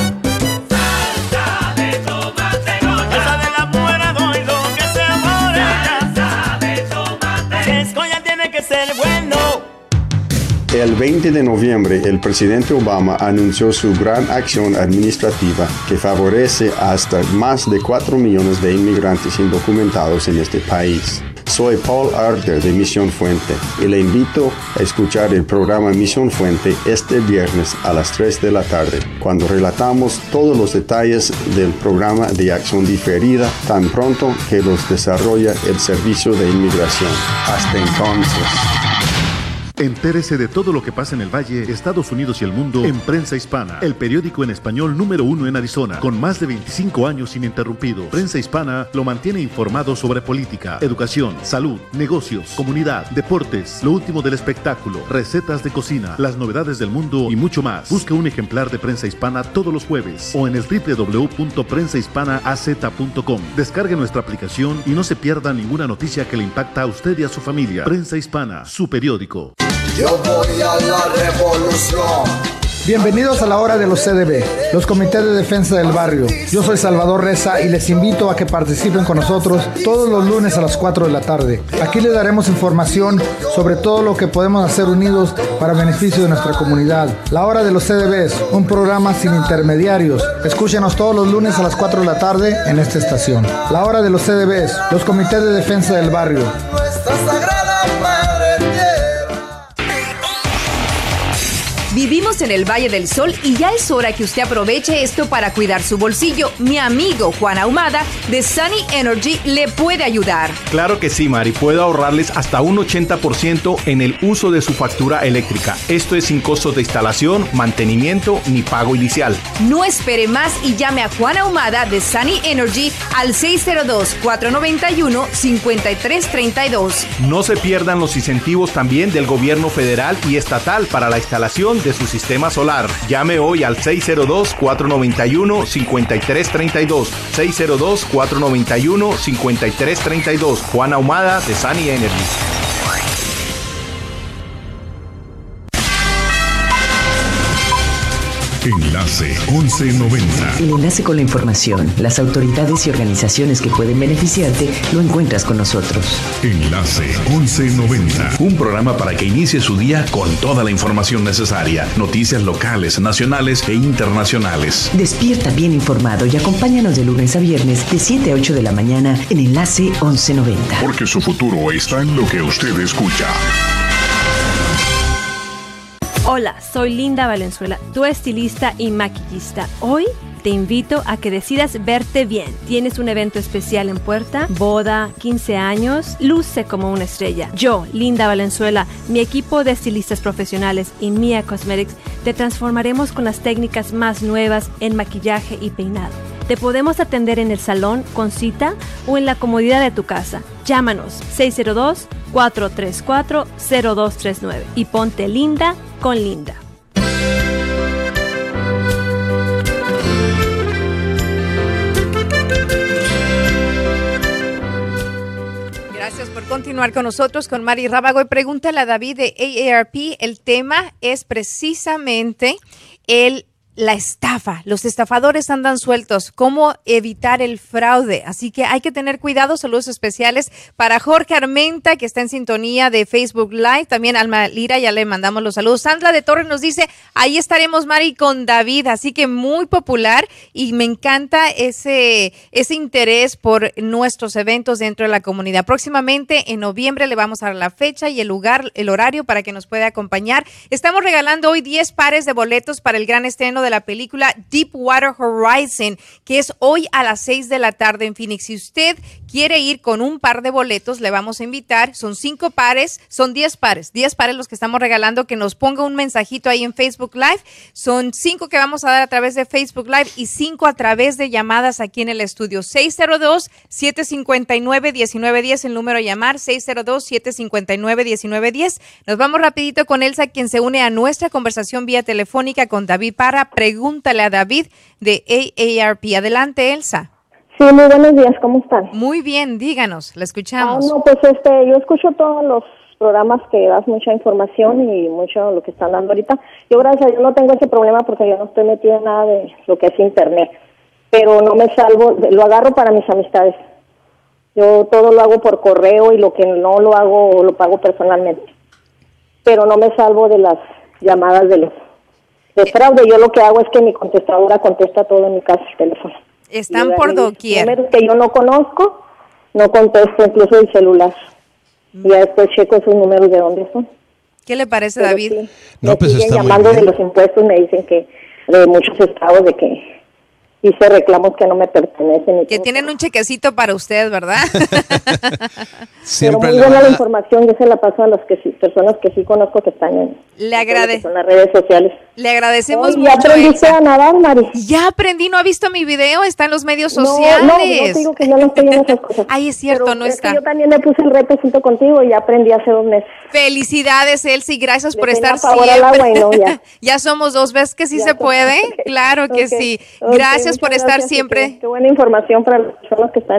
Salsa de tomate Goya, esa de la buena doy lo que sea por ella. Salsa de tomate, es Goya tiene que ser bueno. El veinte de noviembre, el presidente Obama anunció su gran acción administrativa que favorece hasta más de cuatro millones de inmigrantes indocumentados en este país. Soy Paul Arder de Misión Fuente y le invito a escuchar el programa Misión Fuente este viernes a las tres de la tarde, cuando relatamos todos los detalles del programa de acción diferida tan pronto que los desarrolla el Servicio de Inmigración. Hasta entonces. Entérese de todo lo que pasa en el Valle, Estados Unidos y el mundo en Prensa Hispana, el periódico en español número uno en Arizona, con más de veinticinco años ininterrumpidos. Prensa Hispana lo mantiene informado sobre política, educación, salud, negocios, comunidad, deportes, lo último del espectáculo, recetas de cocina, las novedades del mundo y mucho más. Busca un ejemplar de Prensa Hispana todos los jueves o en el doble u doble u doble u punto prensa hispana a z punto com. Descargue nuestra aplicación y no se pierda ninguna noticia que le impacta a usted y a su familia. Prensa Hispana, su periódico. Yo voy a la revolución, Bienvenidos a la hora de los C D B, los comités de defensa del barrio. Yo soy Salvador Reza y les invito a que participen con nosotros todos los lunes a las cuatro de la tarde. Aquí les daremos información sobre todo lo que podemos hacer unidos para beneficio de nuestra comunidad. La hora de los C D Bs, un programa sin intermediarios. Escúchenos todos los lunes a las cuatro de la tarde en esta estación. La hora de los C D Bs, los comités de defensa del barrio. Vivimos en el Valle del Sol y ya es hora que usted aproveche esto para cuidar su bolsillo. Mi amigo Juan Ahumada de Sunny Energy le puede ayudar. Claro que sí, Mari. Puedo ahorrarles hasta un ochenta por ciento en el uso de su factura eléctrica. Esto es sin costos de instalación, mantenimiento ni pago inicial. No espere más y llame a Juan Ahumada de Sunny Energy al seis cero dos, cuatro nueve uno, cinco tres tres dos. No se pierdan los incentivos también del gobierno federal y estatal para la instalación de su sistema solar. Llame hoy al seis cero dos, cuatro nueve uno, cinco tres tres dos. seis cero dos, cuatro nueve uno, cinco tres tres dos. Juan Ahumada de Sunny Energy. Enlace once noventa. El enlace con la información, las autoridades y organizaciones que pueden beneficiarte, lo encuentras con nosotros. Enlace once noventa. Un programa para que inicie su día con toda la información necesaria. Noticias locales, nacionales e internacionales. Despierta bien informado y acompáñanos de lunes a viernes de siete a ocho de la mañana en Enlace once noventa. Porque su futuro está en lo que usted escucha. Hola, soy Linda Valenzuela, tu estilista y maquillista. Hoy te invito a que decidas verte bien. Tienes un evento especial en puerta, boda, quince años, luce como una estrella. Yo, Linda Valenzuela, mi equipo de estilistas profesionales y Mia Cosmetics te transformaremos con las técnicas más nuevas en maquillaje y peinado. Te podemos atender en el salón, con cita o en la comodidad de tu casa. Llámanos seis cero dos, cuatro tres cuatro, cero dos tres nueve y ponte linda con Linda. Gracias por continuar con nosotros con Mari Rábago y pregúntale a David de A A R P. El tema es precisamente el la estafa. Los estafadores andan sueltos. ¿Cómo evitar el fraude? Así que hay que tener cuidado. Saludos especiales para Jorge Armenta, que está en sintonía de Facebook Live. También Alma Lira, ya le mandamos los saludos. Sandra de Torres nos dice, ahí estaremos, Mari, con David. Así que muy popular y me encanta ese, ese interés por nuestros eventos dentro de la comunidad. Próximamente en noviembre le vamos a dar la fecha y el lugar, el horario para que nos pueda acompañar. Estamos regalando hoy diez pares de boletos para el gran estreno de la película Deepwater Horizon, que es hoy a las seis de la tarde en Phoenix. Si usted quiere ir con un par de boletos, le vamos a invitar. Son cinco pares, son diez pares, diez pares los que estamos regalando, que nos ponga un mensajito ahí en Facebook Live. Son cinco que vamos a dar a través de Facebook Live y cinco a través de llamadas aquí en el estudio. seis cero dos, siete cinco nueve, uno nueve uno cero, el número a llamar, seis cero dos, siete cinco nueve, uno nueve uno cero. Nos vamos rapidito con Elsa, quien se une a nuestra conversación vía telefónica con David Parra. Pregúntale a David de A A R P. Adelante, Elsa. Sí, muy buenos días, ¿cómo están? Muy bien, díganos, la escuchamos. Ah, no, pues este, yo escucho todos los programas que das mucha información y mucho lo que están dando ahorita. Yo, gracias a Dios, no tengo ese problema porque yo no estoy metida en nada de lo que es internet, pero no me salvo, lo agarro para mis amistades. Yo todo lo hago por correo y lo que no lo hago, lo pago personalmente. Pero no me salvo de las llamadas de los de fraude. Yo lo que hago es que mi contestadora contesta todo en mi casa, el teléfono. Están por doquier. Números que yo no conozco, no contesto incluso el celular. Mm. Y ya después checo esos números de dónde son. ¿Qué le parece, Pero David? Sí, no, me pues siguen está llamando muy bien. de los impuestos, me dicen que de muchos estados de que hice reclamos que no me pertenecen. Y que tienen un chequecito para usted, ¿verdad? Siempre Pero muy buena la información, yo se la paso a las que sí, personas que sí conozco que están en, le agrade- en las redes sociales. Le agradecemos oh, mucho. ¿Ya aprendiste a nadar, Mari? Ya aprendí, no ha visto mi video, está en los medios no, sociales. No, no digo que yo no estoy en esas cosas. Ay, es cierto, Pero no es está. Que yo también me puse el reto junto contigo y ya aprendí hace dos meses. Felicidades, Elsie, gracias Le por tenía estar favor siempre. al agua y no, ya. Ya somos dos, ¿ves que sí Ya se somos. puede? Okay. Claro que Okay. sí. Okay, Gracias por muchas estar gracias, siempre. Qué, qué buena información para las personas que están en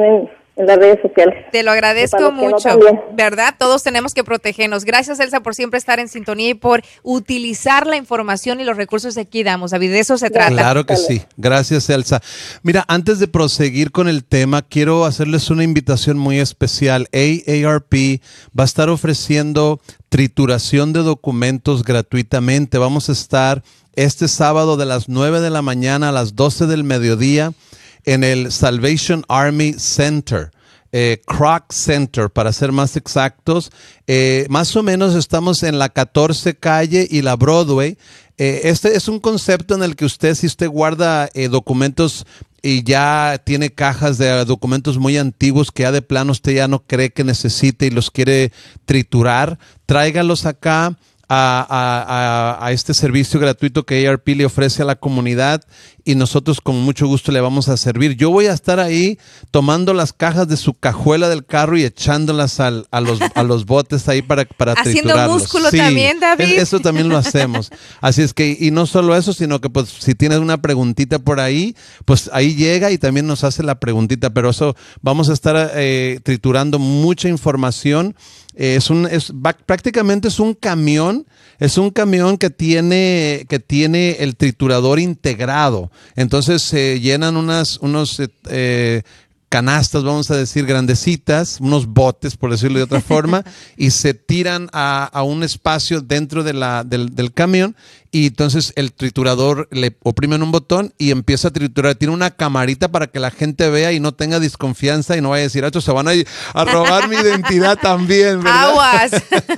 en las redes sociales. Te lo agradezco mucho, no ¿verdad? Todos tenemos que protegernos. Gracias, Elsa, por siempre estar en sintonía y por utilizar la información y los recursos que aquí damos. David, de eso se trata. Claro que sí. Gracias, Elsa. Mira, antes de proseguir con el tema, quiero hacerles una invitación muy especial. A A R P va a estar ofreciendo trituración de documentos gratuitamente. Vamos a estar este sábado de las nueve de la mañana a las doce del mediodía en el Salvation Army Center, eh, Kroc Center, para ser más exactos. Eh, más o menos estamos en la catorce calle y la Broadway. Eh, este es un concepto en el que usted, si usted guarda eh, documentos y ya tiene cajas de documentos muy antiguos que ya de plano usted ya no cree que necesite y los quiere triturar, tráigalos acá. A, a, a este servicio gratuito que A R P le ofrece a la comunidad y nosotros con mucho gusto le vamos a servir. Yo voy a estar ahí tomando las cajas de su cajuela del carro y echándolas al, a, los, a los botes ahí para, para Haciendo triturarlos. músculo sí, también, David. Es, eso también lo hacemos. Así es que, y no solo eso, sino que pues si tienes una preguntita por ahí, pues ahí llega y también nos hace la preguntita. Pero eso, vamos a estar eh, triturando mucha información. Eh, es un, es, va, prácticamente es un camión, es un camión que tiene, que tiene el triturador integrado. Entonces se eh, llenan unas, unos eh, eh, canastas, vamos a decir, grandecitas, unos botes, por decirlo de otra forma, y se tiran a, a un espacio dentro de la, del, del camión, y entonces el triturador le oprime en un botón y empieza a triturar. Tiene una camarita para que la gente vea y no tenga desconfianza y no vaya a decir, ah, estos se van a, a robar mi identidad también, ¿verdad? Aguas.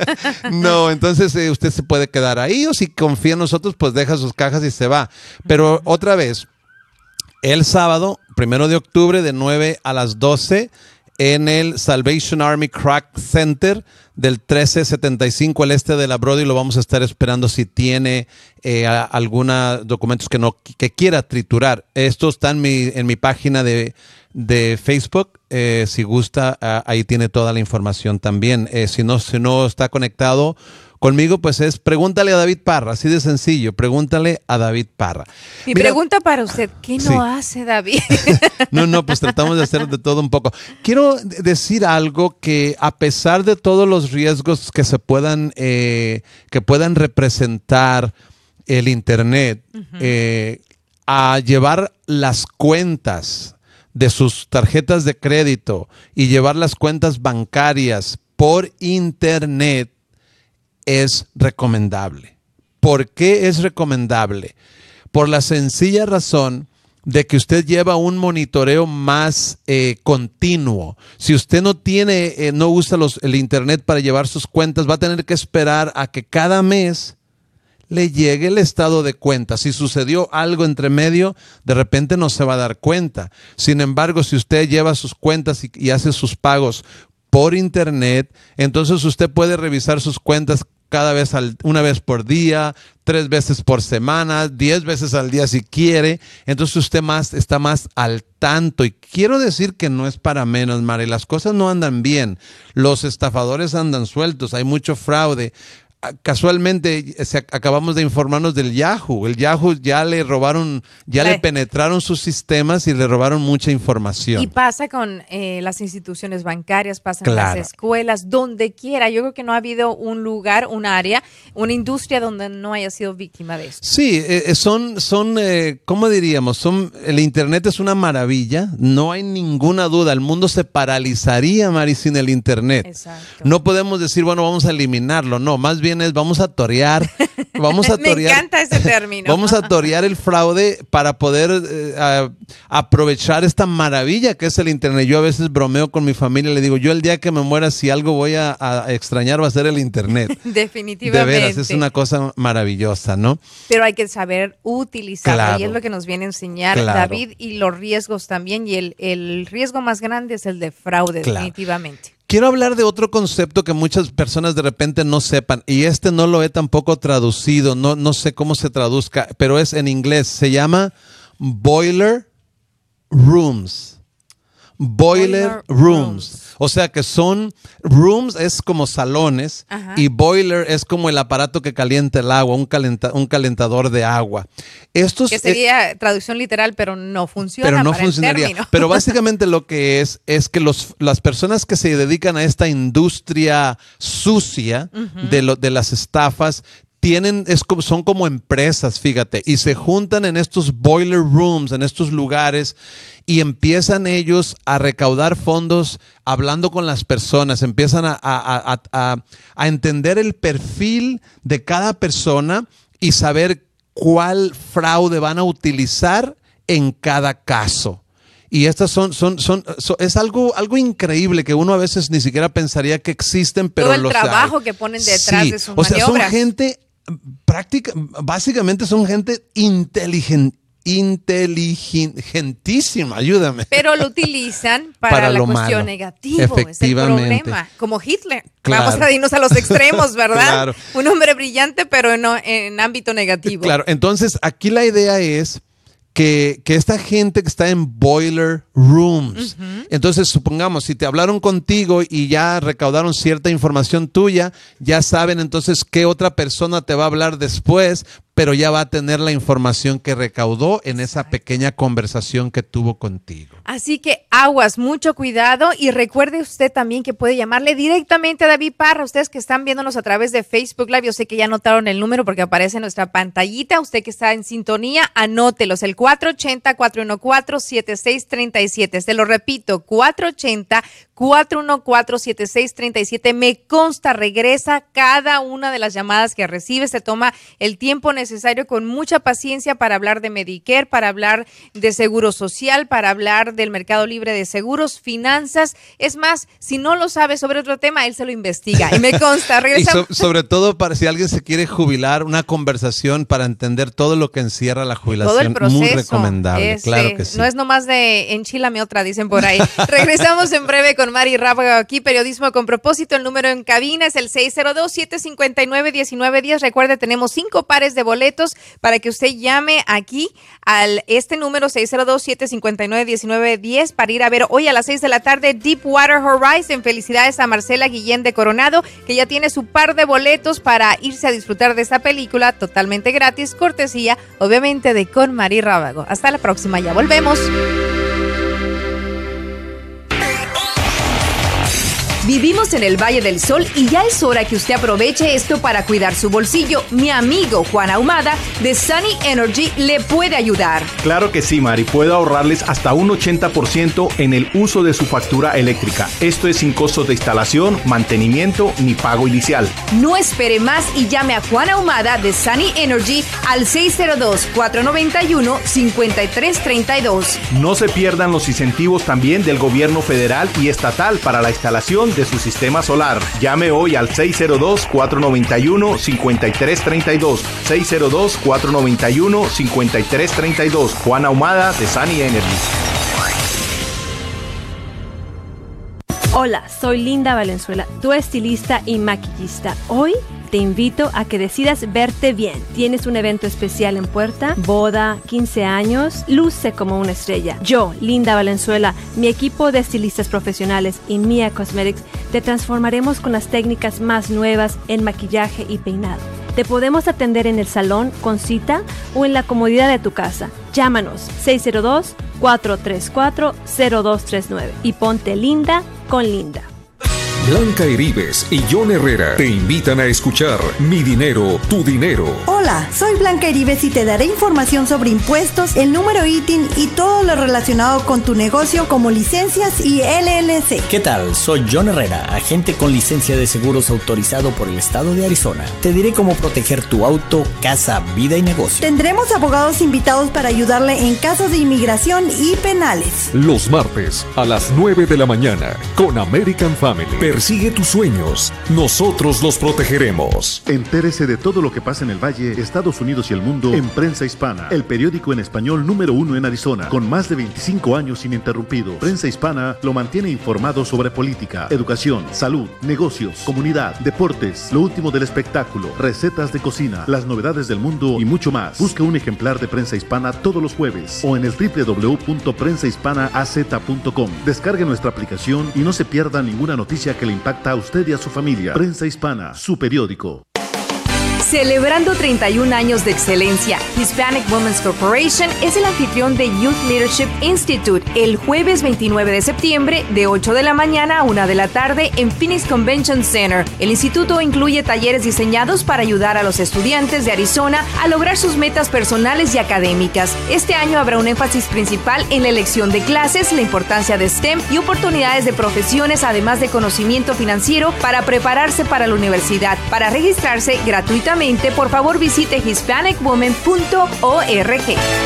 No, entonces eh, usted se puede quedar ahí, o si confía en nosotros, pues deja sus cajas y se va. Pero otra vez, el sábado, primero de octubre, de nueve a las doce, en el Salvation Army Kroc Center del trece setenta y cinco al este de la Broadway. Lo vamos a estar esperando si tiene eh, algunos documentos que no que quiera triturar. Esto está en mi, en mi página de, de Facebook. Eh, si gusta, uh, ahí tiene toda la información también. Eh, si no, si no está conectado conmigo, pues es pregúntale a David Parra, así de sencillo, pregúntale a David Parra. Mi Mira, pregunta para usted, ¿qué no sí. hace David? No, no, pues tratamos de hacer de todo un poco. Quiero decir algo que a pesar de todos los riesgos que se puedan, eh, que puedan representar el Internet, uh-huh. eh, a llevar las cuentas de sus tarjetas de crédito y llevar las cuentas bancarias por Internet, es recomendable. ¿Por qué es recomendable? Por la sencilla razón de que usted lleva un monitoreo más eh, continuo. Si usted no tiene, eh, no usa los, el Internet para llevar sus cuentas, va a tener que esperar a que cada mes le llegue el estado de cuenta. Si sucedió algo entre medio, de repente no se va a dar cuenta. Sin embargo, si usted lleva sus cuentas y, y hace sus pagos por Internet, entonces usted puede revisar sus cuentas cada vez, al, una vez por día, tres veces por semana, diez veces al día si quiere. Entonces usted más, está más al tanto. Y quiero decir que no es para menos, Mari. Las cosas no andan bien. Los estafadores andan sueltos. Hay mucho fraude. Casualmente se, acabamos de informarnos del Yahoo. El Yahoo ya le robaron, ya le penetraron sus sistemas y le robaron mucha información. Y pasa con eh, las instituciones bancarias, pasa Claro. en las escuelas, donde quiera. Yo creo que no ha habido un lugar, un área, una industria donde no haya sido víctima de esto. Sí, eh, son, son eh, ¿cómo diríamos? Son, el Internet es una maravilla, no hay ninguna duda. El mundo se paralizaría, Mari, sin el Internet. Exacto. No podemos decir, bueno, vamos a eliminarlo. No, más bien es vamos a torear, vamos a torear. Me encanta ese término. Vamos a torear el fraude para poder eh, a, aprovechar esta maravilla que es el Internet. Yo a veces bromeo con mi familia y le digo, yo el día que me muera, si algo voy a, a extrañar va a ser el Internet. Definitivamente. De veras, es una cosa maravillosa, ¿no? Pero hay que saber utilizarlo, Claro. y es lo que nos viene a enseñar Claro. David, y los riesgos también, y el, el riesgo más grande es el de fraude, Claro. definitivamente. Quiero hablar de otro concepto que muchas personas de repente no sepan, y este no lo he tampoco traducido, no, no sé cómo se traduzca, pero es en inglés, se llama boiler rooms. boiler, boiler rooms. rooms. O sea que son, rooms es como salones. Ajá. Y boiler es como el aparato que calienta el agua, un, calenta, un calentador de agua. Estos, que sería eh, traducción literal, pero no funciona. Pero no para funcionaría. El pero básicamente lo que es, es que los, las personas que se dedican a esta industria sucia uh-huh. de, lo, de las estafas, Tienen, es como, son como empresas, fíjate, y se juntan en estos boiler rooms, en estos lugares, y empiezan ellos a recaudar fondos hablando con las personas, empiezan a, a, a, a, a entender el perfil de cada persona y saber cuál fraude van a utilizar en cada caso. Y estas son, son, son, son, es algo, algo increíble que uno a veces ni siquiera pensaría que existen, pero todo el los trabajo hay. que ponen detrás sí. de sus o sea, maniobras. Son gente práctica, básicamente son gente inteligente. Inteligentísima, ayúdame. Pero lo utilizan para, para la cuestión malo. Negativa, es el problema. Como Hitler. Claro. Vamos a irnos a los extremos, ¿verdad? Claro. Un hombre brillante, pero no en ámbito negativo. Claro, entonces aquí la idea es que, que esta gente que está en boiler rooms, uh-huh. entonces supongamos, si te hablaron contigo y ya recaudaron cierta información tuya, ya saben entonces qué otra persona te va a hablar después, pero ya va a tener la información que recaudó en esa pequeña conversación que tuvo contigo. Así que aguas, mucho cuidado, y recuerde usted también que puede llamarle directamente a David Parra. Ustedes que están viéndonos a través de Facebook Live, yo sé que ya anotaron el número porque aparece en nuestra pantallita. Usted que está en sintonía, anótelos, el cuatro ochenta, cuatro catorce, siete seis tres siete. Se lo repito, cuatro ochenta, cuatro catorce, siete seis tres siete. Me consta, regresa cada una de las llamadas que recibe, se toma el tiempo necesario necesario con mucha paciencia para hablar de Medicare, para hablar de seguro social, para hablar del mercado libre de seguros, finanzas. Es más, si no lo sabe sobre otro tema, él se lo investiga y me consta. Y so, sobre todo para si alguien se quiere jubilar, una conversación para entender todo lo que encierra la jubilación. Todo el proceso. Muy recomendable, es, claro eh, que sí. No es nomás de enchilame otra, dicen por ahí. Regresamos en breve con Mari Rábago aquí, Periodismo con Propósito. El número en cabina es el seis cero dos, siete cinco nueve, uno nueve uno cero. Recuerde, tenemos cinco pares de boletos para que usted llame aquí al este número seis cero dos, siete cinco nueve, uno nueve uno cero para ir a ver hoy a las seis de la tarde Deepwater Horizon. Felicidades a Marcela Guillén de Coronado, que ya tiene su par de boletos para irse a disfrutar de esta película totalmente gratis, cortesía obviamente de Con Mari Rábago. Hasta la próxima, ya volvemos. Vivimos en el Valle del Sol y ya es hora que usted aproveche esto para cuidar su bolsillo. Mi amigo Juan Ahumada de Sunny Energy le puede ayudar. Claro que sí, Mari. Puedo ahorrarles hasta un ochenta por ciento en el uso de su factura eléctrica. Esto es sin costos de instalación, mantenimiento ni pago inicial. No espere más y llame a Juan Ahumada de Sunny Energy al seis cero dos, cuatro nueve uno, cinco tres tres dos. No se pierdan los incentivos también del gobierno federal y estatal para la instalación de su sistema solar. Llame hoy al seis cero dos, cuatro nueve uno, cinco tres tres dos. seis cero dos, cuatro nueve uno, cinco tres tres dos. Juan Ahumada de Sunny Energy. Hola, soy Linda Valenzuela, tu estilista y maquillista. Hoy te invito a que decidas verte bien. Tienes un evento especial en puerta, boda, quince años, luce como una estrella. Yo, Linda Valenzuela, mi equipo de estilistas profesionales y Mia Cosmetics, te transformaremos con las técnicas más nuevas en maquillaje y peinado. Te podemos atender en el salón, con cita o en la comodidad de tu casa. Llámanos seis cero dos, cuatro tres cuatro, cero dos tres nueve y ponte linda con Linda. Blanca Heribes y John Herrera te invitan a escuchar Mi Dinero, Tu Dinero. Hola, soy Blanca Heribes y te daré información sobre impuestos, el número I T I N y todo lo relacionado con tu negocio como licencias y L L C. ¿Qué tal? Soy John Herrera, agente con licencia de seguros autorizado por el estado de Arizona. Te diré cómo proteger tu auto, casa, vida y negocio. Tendremos abogados invitados para ayudarle en casos de inmigración y penales. Los martes a las nueve de la mañana con American Family. Persigue tus sueños. Nosotros los protegeremos. Entérese de todo lo que pasa en el Valle, Estados Unidos y el mundo en Prensa Hispana, el periódico en español número uno en Arizona, con más de veinticinco años ininterrumpidos. Prensa Hispana lo mantiene informado sobre política, educación, salud, negocios, comunidad, deportes, lo último del espectáculo, recetas de cocina, las novedades del mundo y mucho más. Busca un ejemplar de Prensa Hispana todos los jueves o en el doble u doble u doble u punto prensa hispana a z punto com. Descargue nuestra aplicación y no se pierda ninguna noticia que le impacta a usted y a su familia. Prensa Hispana, su periódico. Celebrando treinta y un años de excelencia, Hispanic Women's Corporation es el anfitrión de Youth Leadership Institute el jueves veintinueve de septiembre de ocho de la mañana a una de la tarde en Phoenix Convention Center. El instituto incluye talleres diseñados para ayudar a los estudiantes de Arizona a lograr sus metas personales y académicas. Este año habrá un énfasis principal en la elección de clases, la importancia de STEM y oportunidades de profesiones, además de conocimiento financiero para prepararse para la universidad. Para registrarse gratuitamente, por favor visite hispanic women punto org.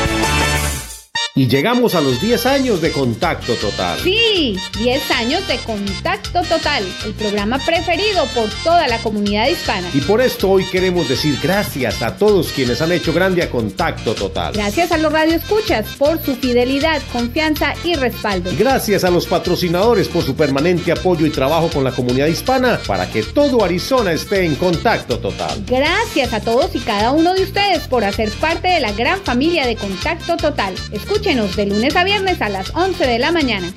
Y llegamos a los diez años de Contacto Total. Sí, diez años de Contacto Total, el programa preferido por toda la comunidad hispana. Y por esto hoy queremos decir gracias a todos quienes han hecho grande a Contacto Total. Gracias a los radioescuchas por su fidelidad, confianza y respaldo. Gracias a los patrocinadores por su permanente apoyo y trabajo con la comunidad hispana para que todo Arizona esté en Contacto Total. Gracias a todos y cada uno de ustedes por hacer parte de la gran familia de Contacto Total. Escuchen de lunes a viernes a las once de la mañana.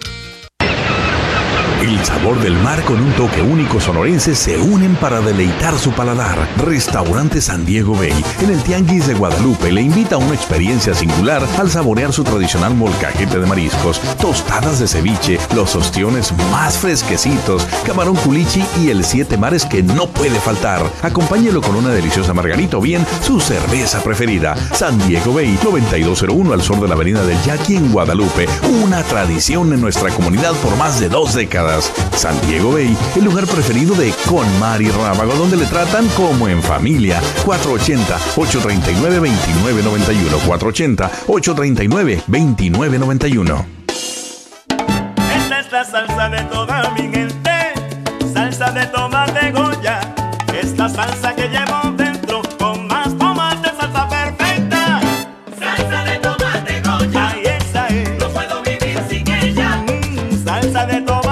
El sabor del mar con un toque único sonorense se unen para deleitar su paladar. Restaurante San Diego Bay, en el Tianguis de Guadalupe, le invita a una experiencia singular al saborear su tradicional molcajete de mariscos, tostadas de ceviche, los ostiones más fresquecitos, camarón culichi y el siete mares que no puede faltar. Acompáñelo con una deliciosa margarita o bien su cerveza preferida. San Diego Bay, noventa y dos cero uno al sur de la avenida del Yaqui en Guadalupe. Una tradición en nuestra comunidad por más de dos décadas. San Diego Bay, el lugar preferido de Con Mari Rábago, donde le tratan como en familia. cuatro ochenta, ocho treinta y nueve, veintinueve noventa y uno. cuatro ochenta, ocho treinta y nueve, veintinueve noventa y uno. Esta es la salsa de toda mi gente, salsa de tomate Goya. Esta salsa que llevo dentro, con más tomate, salsa perfecta. Salsa de tomate Goya, ay, esa es, no puedo vivir sin ella. Mm, salsa de tomate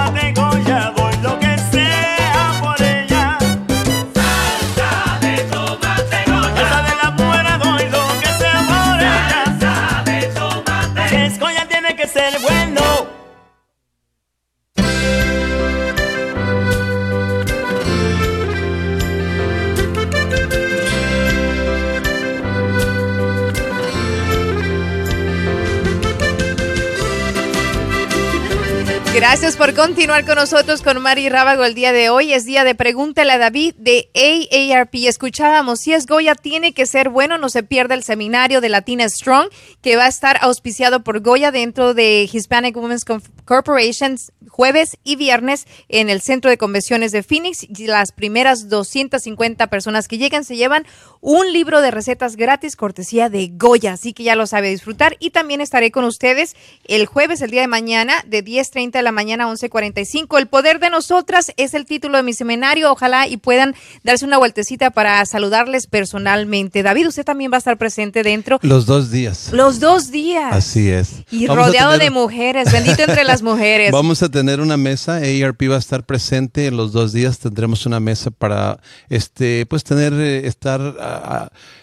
Gracias por continuar con nosotros con Mari Rábago el día de hoy. Es día de Pregúntale a David de A A R P. Escuchábamos, si es Goya, tiene que ser bueno. No se pierda el seminario de Latina Strong, que va a estar auspiciado por Goya dentro de Hispanic Women's Corporation, jueves y viernes en el Centro de Convenciones de Phoenix. Y las primeras doscientas cincuenta personas que llegan se llevan un libro de recetas gratis, cortesía de Goya. Así que ya lo sabe disfrutar. Y también estaré con ustedes el jueves, el día de mañana, de diez treinta de la mañana a once cuarenta y cinco. El poder de nosotras es el título de mi seminario. Ojalá y puedan darse una vueltecita para saludarles personalmente. David, usted también va a estar presente dentro. Los dos días. Los dos días. Así es. Y Vamos rodeado tener... de mujeres. Bendito entre las mujeres. Vamos a tener una mesa. A A R P va a estar presente en los dos días. Tendremos una mesa para este, pues tener, estar uh,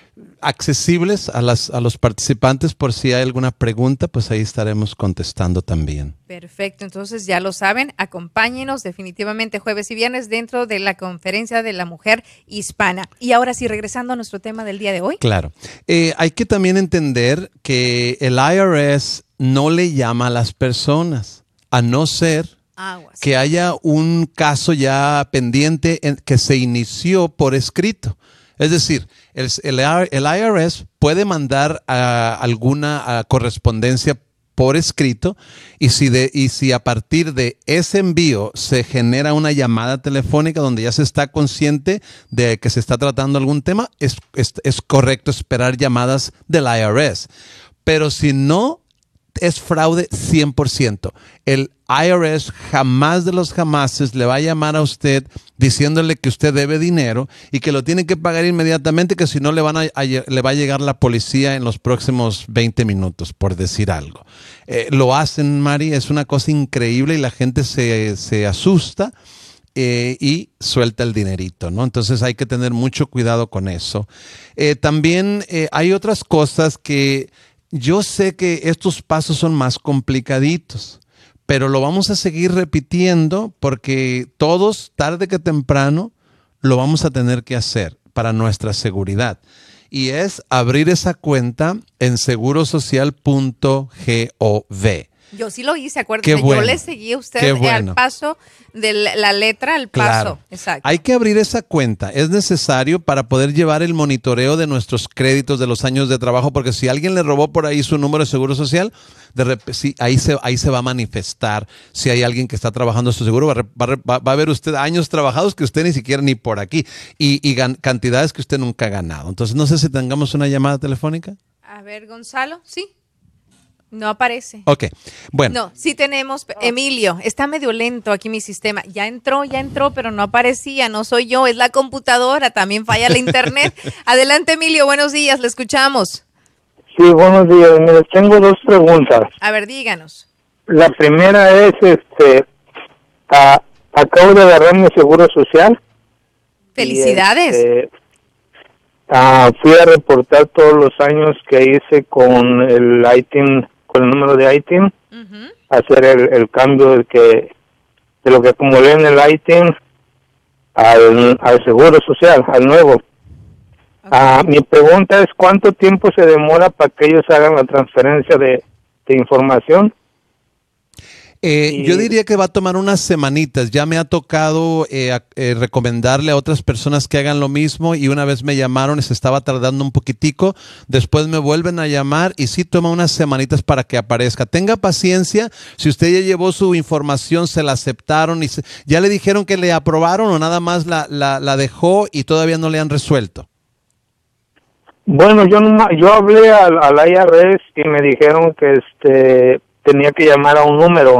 accesibles a, las, a los participantes por si hay alguna pregunta, pues ahí estaremos contestando también. Perfecto, entonces ya lo saben, acompáñenos definitivamente jueves y viernes dentro de la Conferencia de la Mujer Hispana. Y ahora sí, regresando a nuestro tema del día de hoy. Claro, eh, hay que también entender que el I R S no le llama a las personas, a no ser Aguas. que haya un caso ya pendiente en, que se inició por escrito. Es decir, el, el, el I R S puede mandar a alguna a correspondencia por escrito y si, de, y si a partir de ese envío se genera una llamada telefónica donde ya se está consciente de que se está tratando algún tema, es, es, es correcto esperar llamadas del I R S. Pero si no es fraude cien por ciento. El I R S jamás de los jamases le va a llamar a usted diciéndole que usted debe dinero y que lo tiene que pagar inmediatamente, que si no le, van a, a, le va a llegar la policía en los próximos veinte minutos, por decir algo. Eh, lo hacen, Mari, es una cosa increíble y la gente se, se asusta. Eh, y suelta el dinerito, ¿no? Entonces hay que tener mucho cuidado con eso. Eh, también eh, hay otras cosas que yo sé que estos pasos son más complicaditos, pero lo vamos a seguir repitiendo porque todos, tarde que temprano, lo vamos a tener que hacer para nuestra seguridad. Y es abrir esa cuenta en seguro social punto gov. Yo sí lo hice, acuérdense, bueno, yo le seguí a usted bueno. al paso de la letra al paso. Claro. Exacto. Hay que abrir esa cuenta. Es necesario para poder llevar el monitoreo de nuestros créditos de los años de trabajo, porque si alguien le robó por ahí su número de seguro social, de rep- sí, ahí, se, ahí se va a manifestar. Si hay alguien que está trabajando su seguro, va, va, va, va a ver usted años trabajados que usted ni siquiera ni por aquí y, y gan- cantidades que usted nunca ha ganado. Entonces, no sé si tengamos una llamada telefónica. A ver, Gonzalo, sí. No aparece. Ok, bueno. No, sí tenemos. Emilio, está medio lento aquí mi sistema. Ya entró, ya entró, pero no aparecía. No soy yo, es la computadora. También falla la internet. Adelante, Emilio, buenos días, le escuchamos. Sí, buenos días. Mire, tengo dos preguntas. A ver, díganos. La primera es, este, a, acabo de agarrar mi seguro social. Felicidades. Y, este, a, fui a reportar todos los años que hice con el I T I N, con el número de I T I N, uh-huh. hacer el, el cambio de, que, de lo que acumulé en el I T I N al, al seguro social, al nuevo. Okay. Ah, mi pregunta es, ¿cuánto tiempo se demora para que ellos hagan la transferencia de, de información? Eh, y... Yo diría que va a tomar unas semanitas. Ya me ha tocado eh, a, eh, recomendarle a otras personas que hagan lo mismo y una vez me llamaron y se estaba tardando un poquitico. Después me vuelven a llamar y sí toma unas semanitas para que aparezca. Tenga paciencia. Si usted ya llevó su información, se la aceptaron y se, ya le dijeron que le aprobaron o nada más la, la, la dejó y todavía no le han resuelto. Bueno, yo no, yo hablé al, al I R S y me dijeron que este tenía que llamar a un número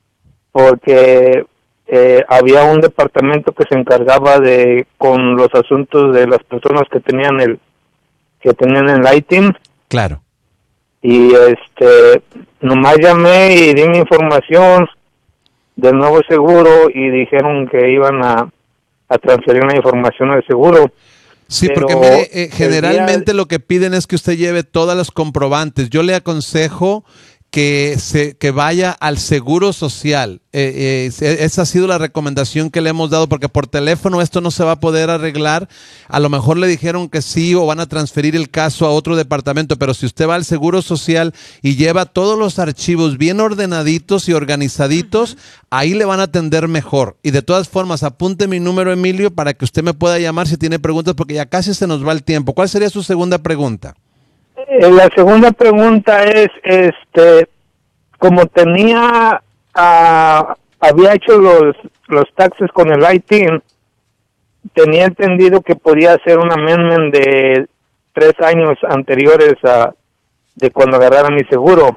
porque eh, había un departamento que se encargaba de con los asuntos de las personas que tenían el que tenían el I T I N. Claro. Y este nomás llamé y di mi información del nuevo seguro y dijeron que iban a, a transferir la información al seguro. Sí, pero porque mire, eh, generalmente día... lo que piden es que usted lleve todas las comprobantes. Yo le aconsejo que se que vaya al Seguro Social. Eh, eh, esa ha sido la recomendación que le hemos dado, porque por teléfono esto no se va a poder arreglar. A lo mejor le dijeron que sí o van a transferir el caso a otro departamento, pero si usted va al Seguro Social y lleva todos los archivos bien ordenaditos y organizaditos, uh-huh. ahí le van a atender mejor. Y de todas formas, apunte mi número, Emilio, para que usted me pueda llamar si tiene preguntas, porque ya casi se nos va el tiempo. ¿Cuál sería su segunda pregunta? La segunda pregunta es, este, como tenía, uh, había hecho los los taxes con el I T I N, tenía entendido que podía hacer un amendment de tres años anteriores a de cuando agarrara mi seguro,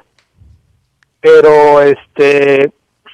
pero este,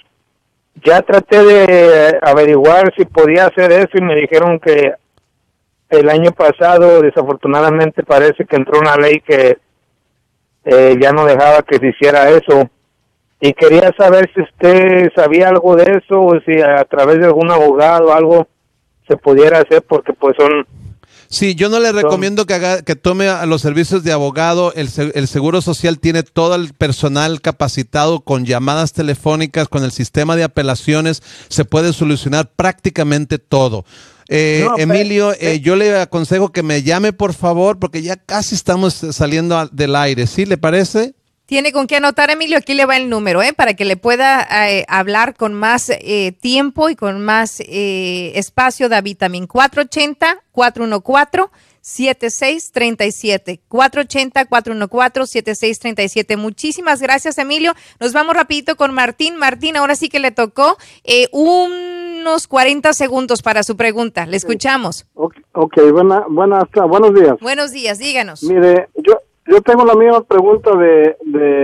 ya traté de averiguar si podía hacer eso y me dijeron que el año pasado, desafortunadamente, parece que entró una ley que eh, ya no dejaba que se hiciera eso. Y quería saber si usted sabía algo de eso o si a través de algún abogado o algo se pudiera hacer, porque pues son... Sí, yo no le recomiendo que haga, que tome a los servicios de abogado. El, el Seguro Social tiene todo el personal capacitado con llamadas telefónicas, con el sistema de apelaciones. Se puede solucionar prácticamente todo. Eh, no, Emilio, pero, eh, yo le aconsejo que me llame, por favor, porque ya casi estamos saliendo a, del aire. ¿Sí le parece? Tiene con qué anotar, Emilio. Aquí le va el número, ¿eh? Para que le pueda eh, hablar con más eh, tiempo y con más eh, espacio, David también. cuatro ochenta, cuatro uno cuatro, siete seis tres siete. cuatro ochenta, cuatro uno cuatro, siete seis tres siete. Muchísimas gracias, Emilio. Nos vamos rapidito con Martín. Martín, ahora sí que le tocó eh, unos cuarenta segundos para su pregunta. Le escuchamos. Ok, okay. Buena, buenas, buenos días. Buenos días, díganos. Mire, yo... Yo tengo la misma pregunta de, de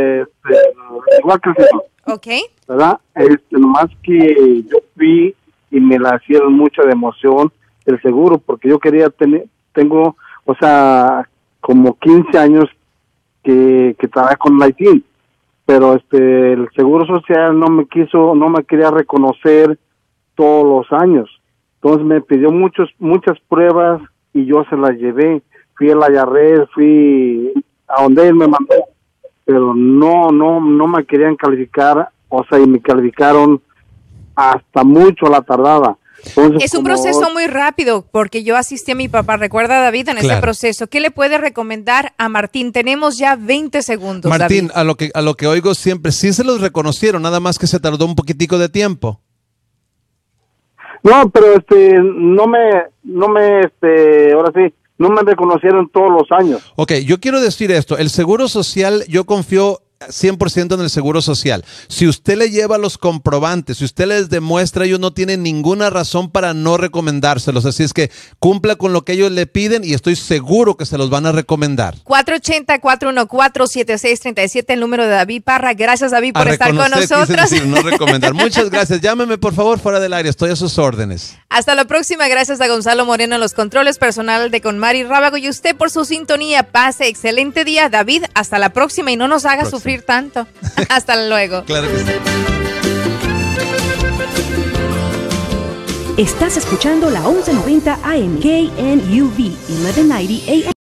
este, igual que el señor. Ok. ¿Verdad? Este, nomás que yo fui y me la hicieron mucha de emoción el seguro, porque yo quería tener, tengo, o sea, como quince años que, que trabajé con la I T, pero este, el seguro social no me quiso, no me quería reconocer todos los años. Entonces me pidió muchos, muchas pruebas y yo se las llevé. Fui a la I R S, fui a donde él me mandó, pero no, no, no me querían calificar, o sea, y me calificaron hasta mucho a la tardada. Entonces, es un como... proceso muy rápido, porque yo asistí a mi papá, recuerda David, en Claro. ese proceso. ¿Qué le puede recomendar a Martín? Tenemos ya veinte segundos, Martín, David. a lo que a lo que oigo siempre, sí se los reconocieron, nada más que se tardó un poquitico de tiempo. No, pero este, no me, no me, este, ahora sí, no me reconocieron todos los años. Ok, yo quiero decir esto, el Seguro Social, yo confío cien por ciento en el Seguro Social. Si usted le lleva los comprobantes, si usted les demuestra, ellos no tienen ninguna razón para no recomendárselos. Así es que cumpla con lo que ellos le piden y estoy seguro que se los van a recomendar. cuatro ocho cero, cuatro uno cuatro, siete seis tres siete, el número de David Parra. Gracias, David, por A estar con reconocer, quise nosotros. decir, no recomendar. Muchas gracias. Llámeme, por favor, fuera del aire. Estoy a sus órdenes. Hasta la próxima. Gracias a Gonzalo Moreno en los controles, personal de Con Mari Rábago, y usted por su sintonía. Pase excelente día, David. Hasta la próxima y no nos haga Próxima. sufrir tanto. Hasta luego. Claro que sí. Estás escuchando la once noventa A M K N U V mil novecientos noventa A M.